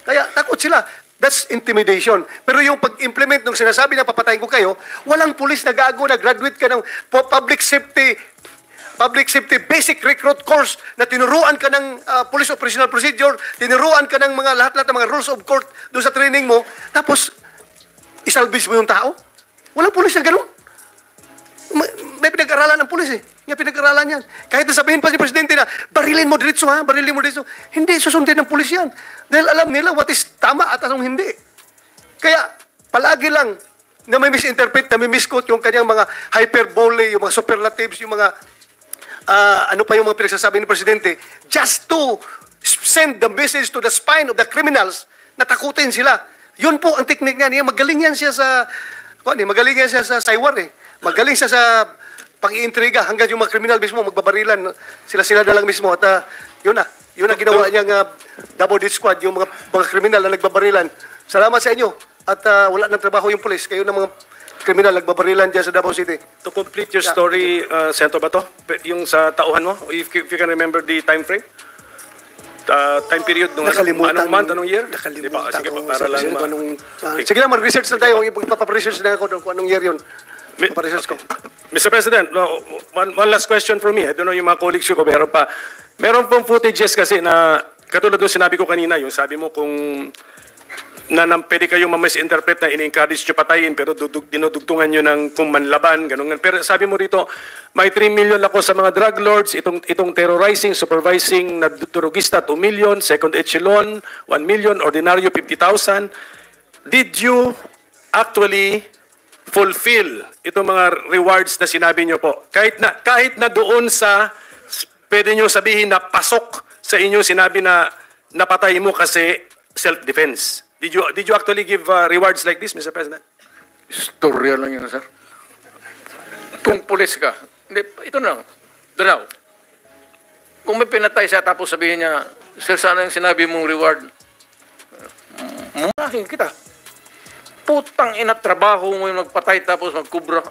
Kaya takot sila. That's intimidation. Pero yung pag-implement ng sinasabi na papatayin ko kayo, walang pulis na gago na graduate ka ng pu- public safety public safety basic recruit course na tinuruan ka ng uh, police operational procedure, tinuruan ka ng mga lahat-lahat ng mga rules of court doon sa training mo, tapos isalbis mo yung tao? Walang pulis na ganun. Ma- May pinag-aralan ng pulis eh. May pinag-aralan yan. Kahit nasabihin pa si Presidente na, barilin mo diretso ha, barilin mo diretso. Hindi, susundin ng pulis yan. Dahil alam nila what is tama at anong hindi. Kaya, palagi lang na may misinterpret, na may misquote yung kanyang mga hyperbole, yung mga superlatives, yung mga, uh, ano pa yung mga pinagsasabi ni Presidente, just to send the message to the spine of the criminals na takutin sila. Yun po ang teknik niya. niya. Magaling yan siya sa, ano, magaling yan siya sa Saywar eh. Magaling siya sa pang-iintriga hanggang yung mga kriminal mismo magbabarilan. Sila-sila na lang mismo. At uh, yun na. Yun ang ginawa niyang uh, double death squad, yung mga, mga kriminal na nagbabarilan. Salamat sa inyo. At uh, wala nang trabaho yung pulis. Kayo ng mga kriminal nagbabarilan dyan sa Davao City. To complete your story, uh, Senator Bato, yung sa tauhan mo, if, if you can remember the time frame? Uh, time period nung Nakalimutan. anong month, anong year? Nakalimutan. Di ba? Sige ko pa, para sa- lang kung ma- anong, uh, Okay. sige na, mag-research na tayo. Ipaparesearch na ako kung anong year yun. Mi- Paparesearch ko. Mister President, no, one, one last question for me. I don't know yung mga colleagues ko, meron pa. Meron pong footages kasi na, katulad ng sinabi ko kanina, yung sabi mo kung na, na pwede kayong ma-misinterpret na in-encourage nyo patayin pero dudug, dinudugtungan nyo ng kung manlaban, ganun. Pero sabi mo rito, may three million ako sa mga drug lords, itong, itong terrorizing, supervising na turugista, two million, second echelon, one million, ordinaryo, fifty thousand. Did you actually fulfill itong mga rewards na sinabi nyo po? Kahit na, kahit na doon sa, pwede nyo sabihin na pasok sa inyo sinabi na napatay mo kasi self-defense. Did you, did you actually give uh, rewards like this, Mister President? Istorya lang yun, sir. Kung pulis ka, hindi, ito na lang, Dalaw. Kung may pinatay siya tapos sabihin niya, sir, sana yung sinabi mong reward, mumahin kita. Putang ina, trabaho mo yung magpatay tapos magkubra.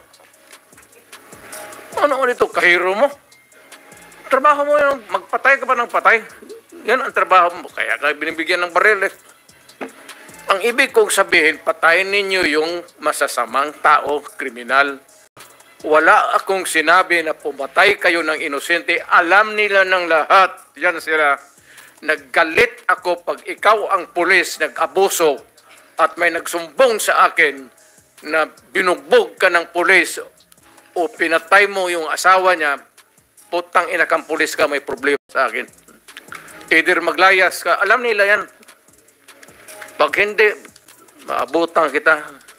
Ano ulit ito, kahiro mo? Trabaho mo yung magpatay ka pa ng patay. Yan ang trabaho mo. Kaya ka binibigyan ng baril eh. Ang ibig kong sabihin, patayin ninyo yung masasamang tao, kriminal. Wala akong sinabi na pumatay kayo ng inosente. Alam nila ng lahat. Yan sila. Naggalit ako pag ikaw ang pulis, nag-abuso at may nagsumbong sa akin na binugbog ka ng pulis o pinatay mo yung asawa niya, putang ina kang pulis ka, may problema sa akin. Either maglayas ka, alam nila yan. Pag hindi, maabutan kita.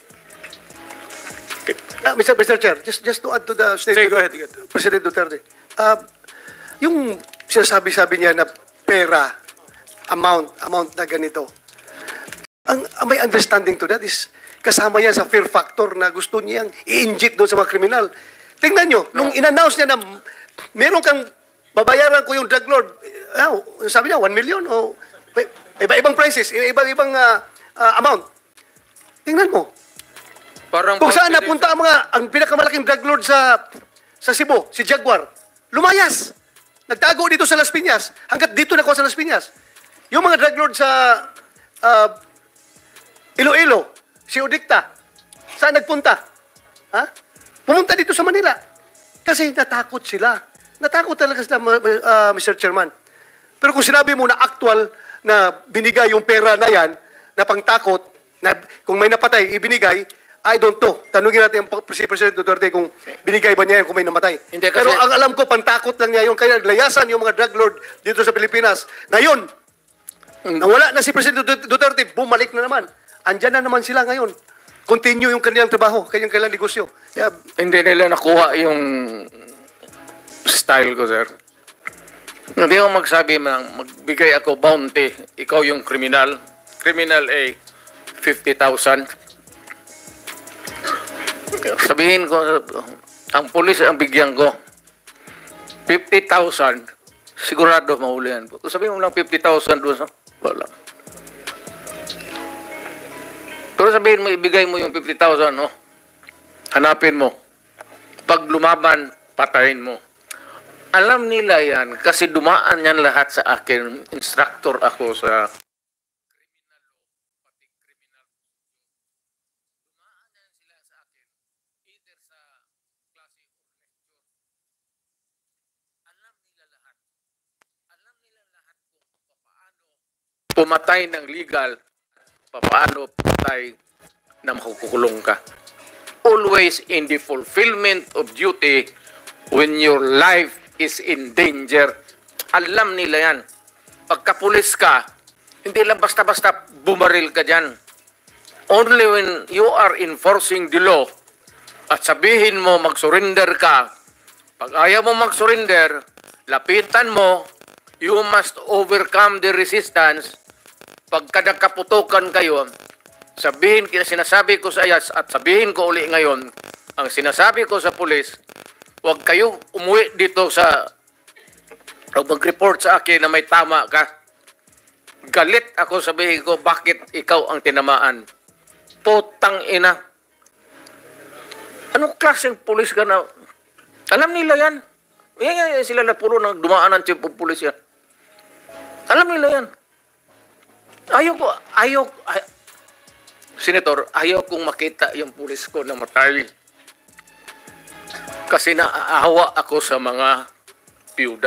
Uh, Mister Mister Chair, just just to add to the statement Sige, go ahead. of President Duterte. Uh, yung sinasabi-sabi niya na pera, amount, amount na ganito. Ang, ang may understanding to that is kasama yan sa fear factor na gusto niyang i-inject doon sa mga kriminal. Tingnan nyo, nung in-announce niya na meron kang babayaran ko yung drug lord, uh, sabi niya, one million o iba-ibang prices, iba-ibang uh, uh, amount. Tingnan mo. Parang Kung saan napunta ang mga, ang pinakamalaking drug lord sa, sa Cebu, si Jaguar, lumayas. Nagtago dito sa Las Piñas, hanggat dito nakuha sa Las Piñas. Yung mga drug lord sa uh, Iloilo, si Udikta, saan nagpunta? Ha? Pumunta dito sa Manila. Kasi natakot sila. Natakot talaga sila, uh, Mister Chairman. Pero kung sinabi mo na actual na binigay yung pera na yan, na pangtakot, na kung may napatay, ibinigay, I don't know. Tanungin natin ang si President Duterte kung binigay ba niya yan kung may namatay. Hindi, kasi- Pero ang alam ko, pantakot lang niya yung kaya naglayasan yung mga drug lord dito sa Pilipinas. Ngayon, nawala na si President Duterte, bumalik na naman. Andyan na naman sila ngayon. Continue yung kanilang trabaho, kanyang kanilang negosyo. Kaya, Hindi nila nakuha yung style ko, sir. Hindi ako magsabi ng magbigay ako bounty. Ikaw yung criminal. Criminal A, fifty thousand. Sabihin ko, ang pulis ang bigyan ko. fifty thousand. Sigurado mahulihan ko. Sabihin mo lang fifty thousand doon sa... Wala. Pero sabihin mo, ibigay mo yung fifty thousand, no? Hanapin mo. Pag lumaban, patayin mo. Alam nila yan kasi dumaan yan lahat sa akin. Instructor ako sa pumatay ng legal, paano patay na makukulong ka. Always in the fulfillment of duty when your life is in danger. Alam nila yan. Pagkapulis ka, hindi lang basta-basta bumaril ka dyan. Only when you are enforcing the law at sabihin mo mag-surrender ka, pag ayaw mo mag-surrender, lapitan mo, you must overcome the resistance. Pagka nagkaputukan kayo, sabihin, sinasabi ko sa ayas at sabihin ko uli ngayon, ang sinasabi ko sa pulis, huwag kayo umuwi dito sa o mag-report sa akin na may tama ka. Galit ako, sabihin ko, bakit ikaw ang tinamaan? Putang ina. Anong klaseng pulis ka na? Alam nila yan. Yan, yan, yan sila na puro nang dumaan ng chief of police yan. Alam nila yan. Ayaw ko, ayaw, ay, Senator, ayaw kong makita yung pulis ko na matay. Kasi naaawa ako sa mga piyuda.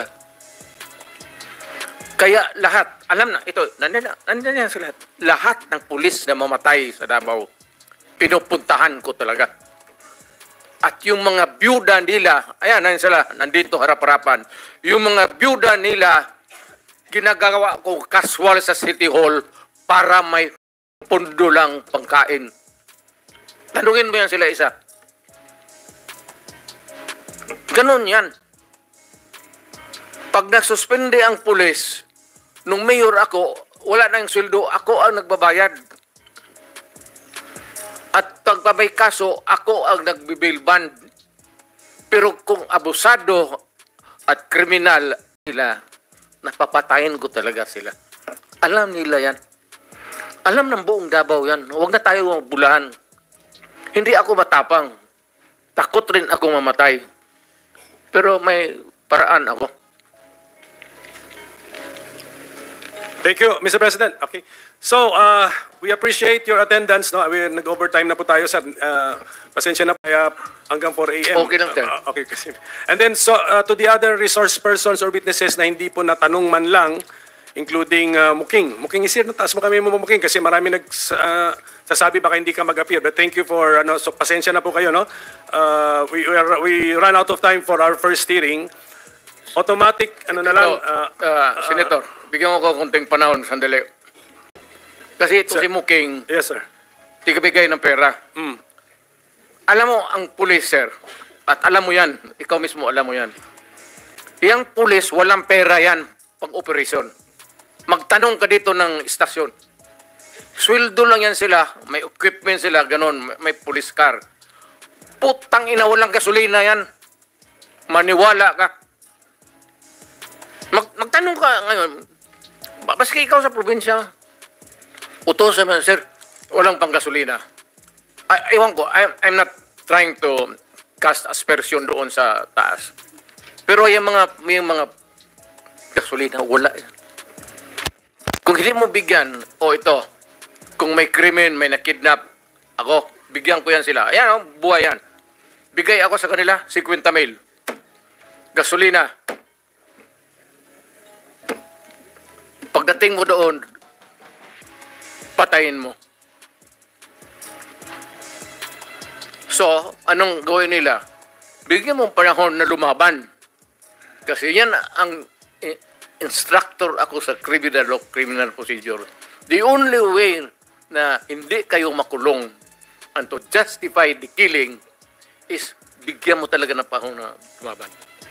Kaya lahat, alam na, ito, nandiyan, nandiyan yan sila. Lahat ng pulis na mamatay sa Davao, pinupuntahan ko talaga. At yung mga byuda nila, ayan, nandiyan sila, nandito harap-harapan. Yung mga byuda nila, ginagawa ko casual sa City Hall para may pundo lang pangkain. Tanungin mo yan sila isa. Ganon yan. Pag nagsuspende ang pulis, nung mayor ako, wala na yung sweldo, ako ang nagbabayad. At pag may kaso, ako ang nagbibail bond. Pero kung abusado at kriminal nila, napapatayin ko talaga sila. Alam nila yan. Alam ng buong Davao yan. Huwag na tayo bulahan. Hindi ako matapang. Takot rin ako mamatay. Pero may paraan ako. Thank you, Mister President. Okay. So, uh, we appreciate your attendance. No? We nag-overtime na po tayo, sir. Uh, pasensya na kaya hanggang four A M Okay lang, sir. Uh, okay. Kasi. And then, so, uh, to the other resource persons or witnesses na hindi po natanong man lang, including uh, Muking. Muking is here. Taas mo kami mo Muking kasi marami nagsasabi uh, baka hindi ka mag-appear. But thank you for, ano, so pasensya na po kayo. No? Uh, we, we, are, we run out of time for our first hearing. Automatic, ano na lang. Ito, uh, uh, Senator, bigyan mo ko konting panahon, sandali. Kasi ito Sir. si Muking, Yes, sir. tigabigay ng pera. Mm. Alam mo, ang pulis, sir, at alam mo yan, ikaw mismo alam mo yan, yung pulis, walang pera yan pag operasyon. Magtanong ka dito ng istasyon. Sweldo lang yan sila, may equipment sila, ganun, may, may police car. Putang ina, walang gasolina yan. Maniwala ka. Mag, magtanong ka ngayon, baski ikaw sa probinsya, utos naman, sir, walang pang gasolina. Ay, ewan ko, I'm, I'm not trying to cast aspersion doon sa taas. Pero yung mga, yung mga gasolina, wala. Kung hindi mo bigyan, o ito, kung may krimen, may nakidnap, ako, bigyan ko yan sila. Ayan, oh, buhay yan. Bigay ako sa kanila, fifty mil. Gasolina. Pagdating mo doon, patayin mo. So, anong gawin nila? Bigyan mo panahon na lumaban. Kasi yan ang eh, instructor ako sa criminal law, criminal procedure. The only way na hindi kayo makulong and to justify the killing is bigyan mo talaga ng panahon na lumaban.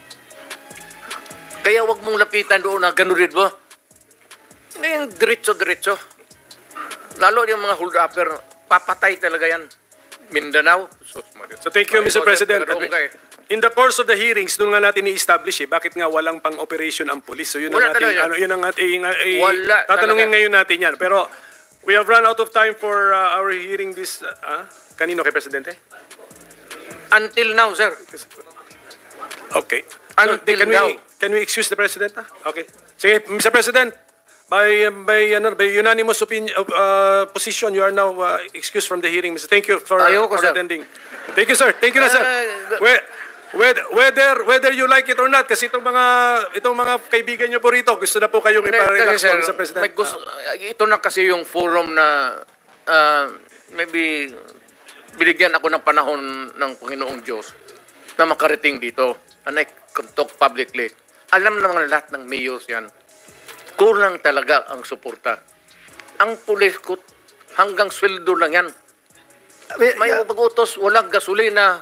Kaya wag mong lapitan doon na ganunin mo. Hindi yung diretso-diretso. Lalo yung mga hold-upper, papatay talaga yan. Mindanao. So, So thank you, Mister President. Okay. In the course of the hearings, doon nga natin i-establish eh, bakit nga walang pang-operation ang police. So yun ang Wala ating, talaga. ano, yun ang ating, eh, Wala tatanungin talaga. ngayon natin yan. Pero we have run out of time for uh, our hearing this, uh, ah? Kanino kay Presidente? Until now, sir. Okay. Until can now. we, can we excuse the President? ah? Okay. Sige, Mister President, by, by, ano, by unanimous opinion, uh, position, you are now uh, excused from the hearing. Mister Thank you for, Ayoko, for sir. attending. Thank you, sir. Thank you na, sir. Uh, Well, Whether, whether, whether you like it or not, kasi itong mga, itong mga kaibigan nyo po rito, gusto na po kayong Hindi, iparelax kasi, sir, sa President. may gusto, ito na kasi yung forum na ah, maybe binigyan ako ng panahon ng Panginoong Diyos na makarating dito. And I can talk publicly. Alam naman lahat ng mayors yan. Kulang talaga ang suporta. Ang pulis ko, hanggang sweldo lang yan. May- May yeah, pag-utos, walang gasolina,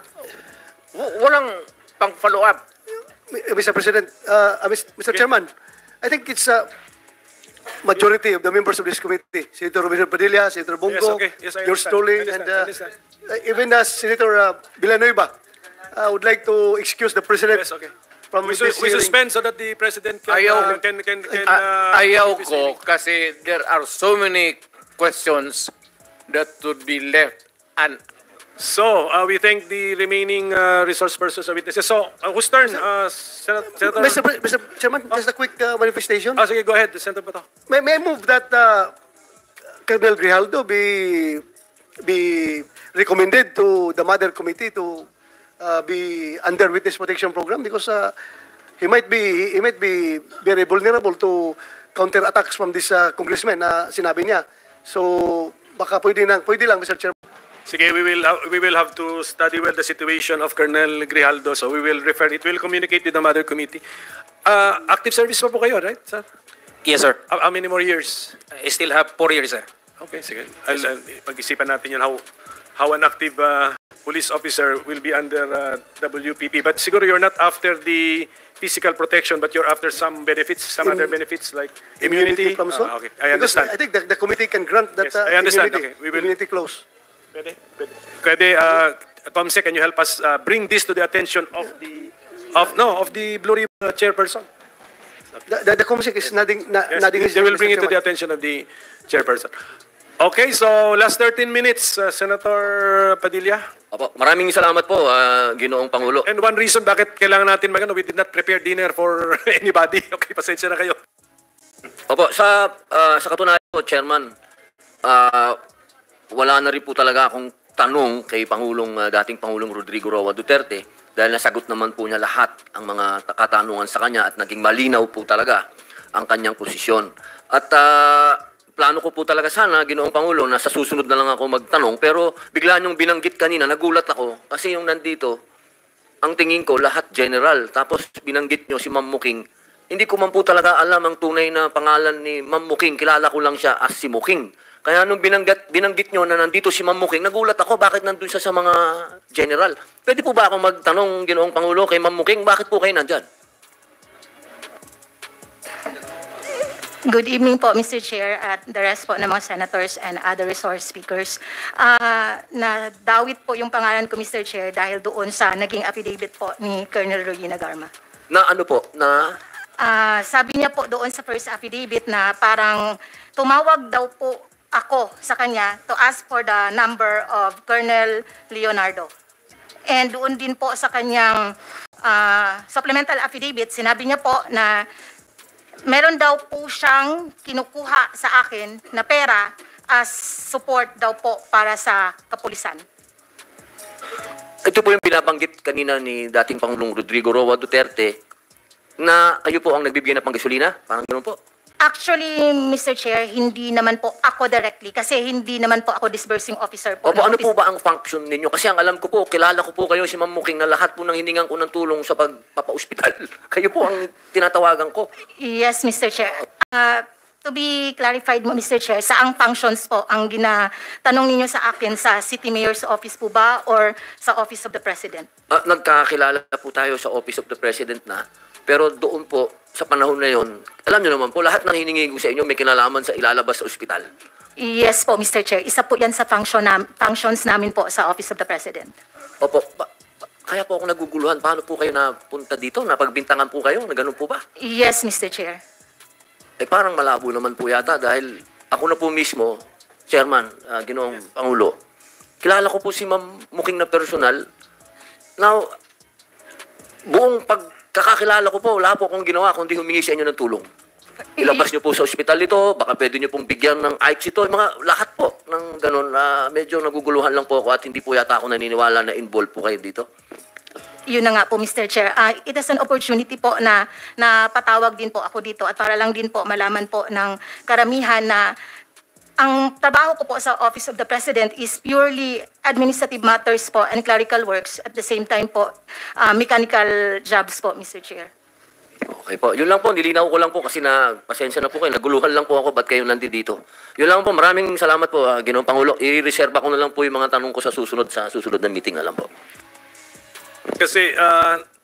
w- walang pang-follow up. Mister President, uh, uh, Mister Chairman, I think it's a majority of the members of this committee, Senator Romero Padilla, Senator Bongo, okay. Yes, I yours understand. truly, I understand. and I uh, understand. uh, even uh, Senator uh, Villanueva. I would like to excuse the President Yes, okay. from We, this su- we hearing. suspend so that the President can, Ayaw, uh, can, can, can A- uh, ayaw his ko hearing. kasi there are so many questions that would be left and So, uh, we thank the remaining uh, resource persons and witnesses. So, uh, whose turn? Uh, Sen- Senator? Mister Pre- Mister Chairman, just a quick uh, manifestation. Ah, sige, go ahead, Senator Bato. May, may I move that uh, Colonel Grijaldo be be recommended to the Mother Committee to uh, be under witness protection program because uh, he might be he might be very vulnerable to counter attacks from this uh, congressman na sinabi niya. So baka pwede lang pwede lang Mister Chairman. Sige, we will uh, we will have to study well the situation of Colonel Grijaldo. So we will refer it. We'll communicate with the Mother Committee. Uh, active service pa po kayo, right, sir? Yes, sir. How, how many more years? I still have four years, sir. Okay, sige. I'll, I'll, pag-isipan natin yun how how an active uh, police officer will be under uh, W P P. But siguro you're not after the physical protection, but you're after some benefits, some other benefits like immunity. from so. Ah, okay, I Because understand. I think the, the committee can grant that Yes, uh, I understand. immunity, Okay, we will- immunity clause. Pwede, pwede. Pwede, uh, Comsec, can you help us uh, bring this to the attention of the of no of the Blue Ribbon uh, chairperson? The, the, the committee is nodding, na, Yes, nodding his they head, will bring it Mister to the Chairman. attention of the chairperson. Okay, so last thirteen minutes, uh, Senator Padilla. Opo, maraming salamat po, ah, Ginoong Pangulo. And one reason bakit kailangan natin magano, we did not prepare dinner for anybody. Okay, pasensya na kayo. Opo, sa ah, sa katunayan po, Chairman, ah, wala na rin po talaga akong tanong kay Pangulong ah, dating Pangulong Rodrigo Roa Duterte dahil nasagot naman po niya lahat ang mga katanungan sa kanya at naging malinaw po talaga ang kanyang posisyon. At ah, plano ko po talaga sana, Ginoong Pangulo, na sa susunod na lang ako magtanong, pero bigla niyong binanggit kanina, nagulat ako kasi yung nandito, ang tingin ko lahat general, tapos binanggit niyo si Ma'am Muking. Hindi ko man po talaga alam ang tunay na pangalan ni Ma'am Muking. Kilala ko lang siya as si Muking. Kaya nung binanggit, binanggit nyo na nandito si Ma'am Muking, nagulat ako bakit nandun siya sa mga general. Pwede po ba akong magtanong, Ginoong Pangulo, kay Ma'am Muking, bakit po kayo nandyan? Good evening po, Mister Chair, at the rest po ng mga senators and other resource speakers. Uh, nadawit po yung pangalan ko, Mister Chair, dahil doon sa naging affidavit po ni Colonel Regina Garma. Na ano po, na... Ah, sabi niya po doon sa first affidavit na parang tumawag daw po ako sa kanya to ask for the number of Colonel Leonardo. And doon din po sa kanyang ah, supplemental affidavit, sinabi niya po na meron daw po siyang kinukuha sa akin na pera as support daw po para sa kapulisan. Ito po yung binabanggit kanina ni dating Pangulong Rodrigo Roa Duterte na kayo po ang nagbibigay na panggasolina? Parang ganoon po. Actually, Mister Chair, hindi naman po ako directly kasi hindi naman po ako disbursing officer po. Opo, ng ano po office- ba ang function ninyo? Kasi ang alam ko po, kilala ko po kayo si Ma'am Muking na lahat po ng hiningan ko ng tulong sa pagpapa-ospital. Kayo po ang tinatawagan ko. Yes, Mister Chair. Uh, to be clarified mo, Mister Chair, saang functions po ang ginatanong ninyo sa akin sa City Mayor's Office po ba or sa Office of the President? Ah, nagkakilala po tayo sa Office of the President na, pero doon po, sa panahon na yon, alam niyo naman po, lahat ng hiningi ko sa inyo may kinalaman sa ilalabas sa ospital. Yes po, Mister Chair. Isa po yan sa function nam- functions namin po sa Office of the President. Opo, ba- ba- kaya po ako naguguluhan. Paano po kayo napunta dito? Napagbintangan po kayo? Na ganun po ba? Yes, Mister Chair. Eh parang malabo naman po yata dahil ako na po mismo, Chairman, uh, Ginoong Pangulo, kilala ko po si Ma'am Muking na personal. Now, buong pagkakakilala ko po, wala po akong ginawa kundi humingi sa inyo ng tulong. Ilabas niyo po sa ospital ito, baka pwede niyo pong bigyan ng I C ito, mga lahat po ng ganun. Uh, medyo naguguluhan lang po ako at hindi po yata ako naniniwala na involved po kayo dito. yun na nga po, Mister Chair, ah, it is an opportunity po na, na patawag din po ako dito at para lang din po malaman po ng karamihan na ang trabaho ko po sa Office of the President is purely administrative matters po and clerical works. At the same time po, ah, mechanical jobs po, Mister Chair. Okay po. Yun lang po, nilinaw ko lang po kasi na pasensya na po kayo. Naguluhan lang po ako ba't kayo nandito. Yun lang po, maraming salamat po, uh, Ginoong Pangulo. I-reserve ko na lang po yung mga tanong ko sa susunod sa susunod na meeting na lang po. Kasi uh,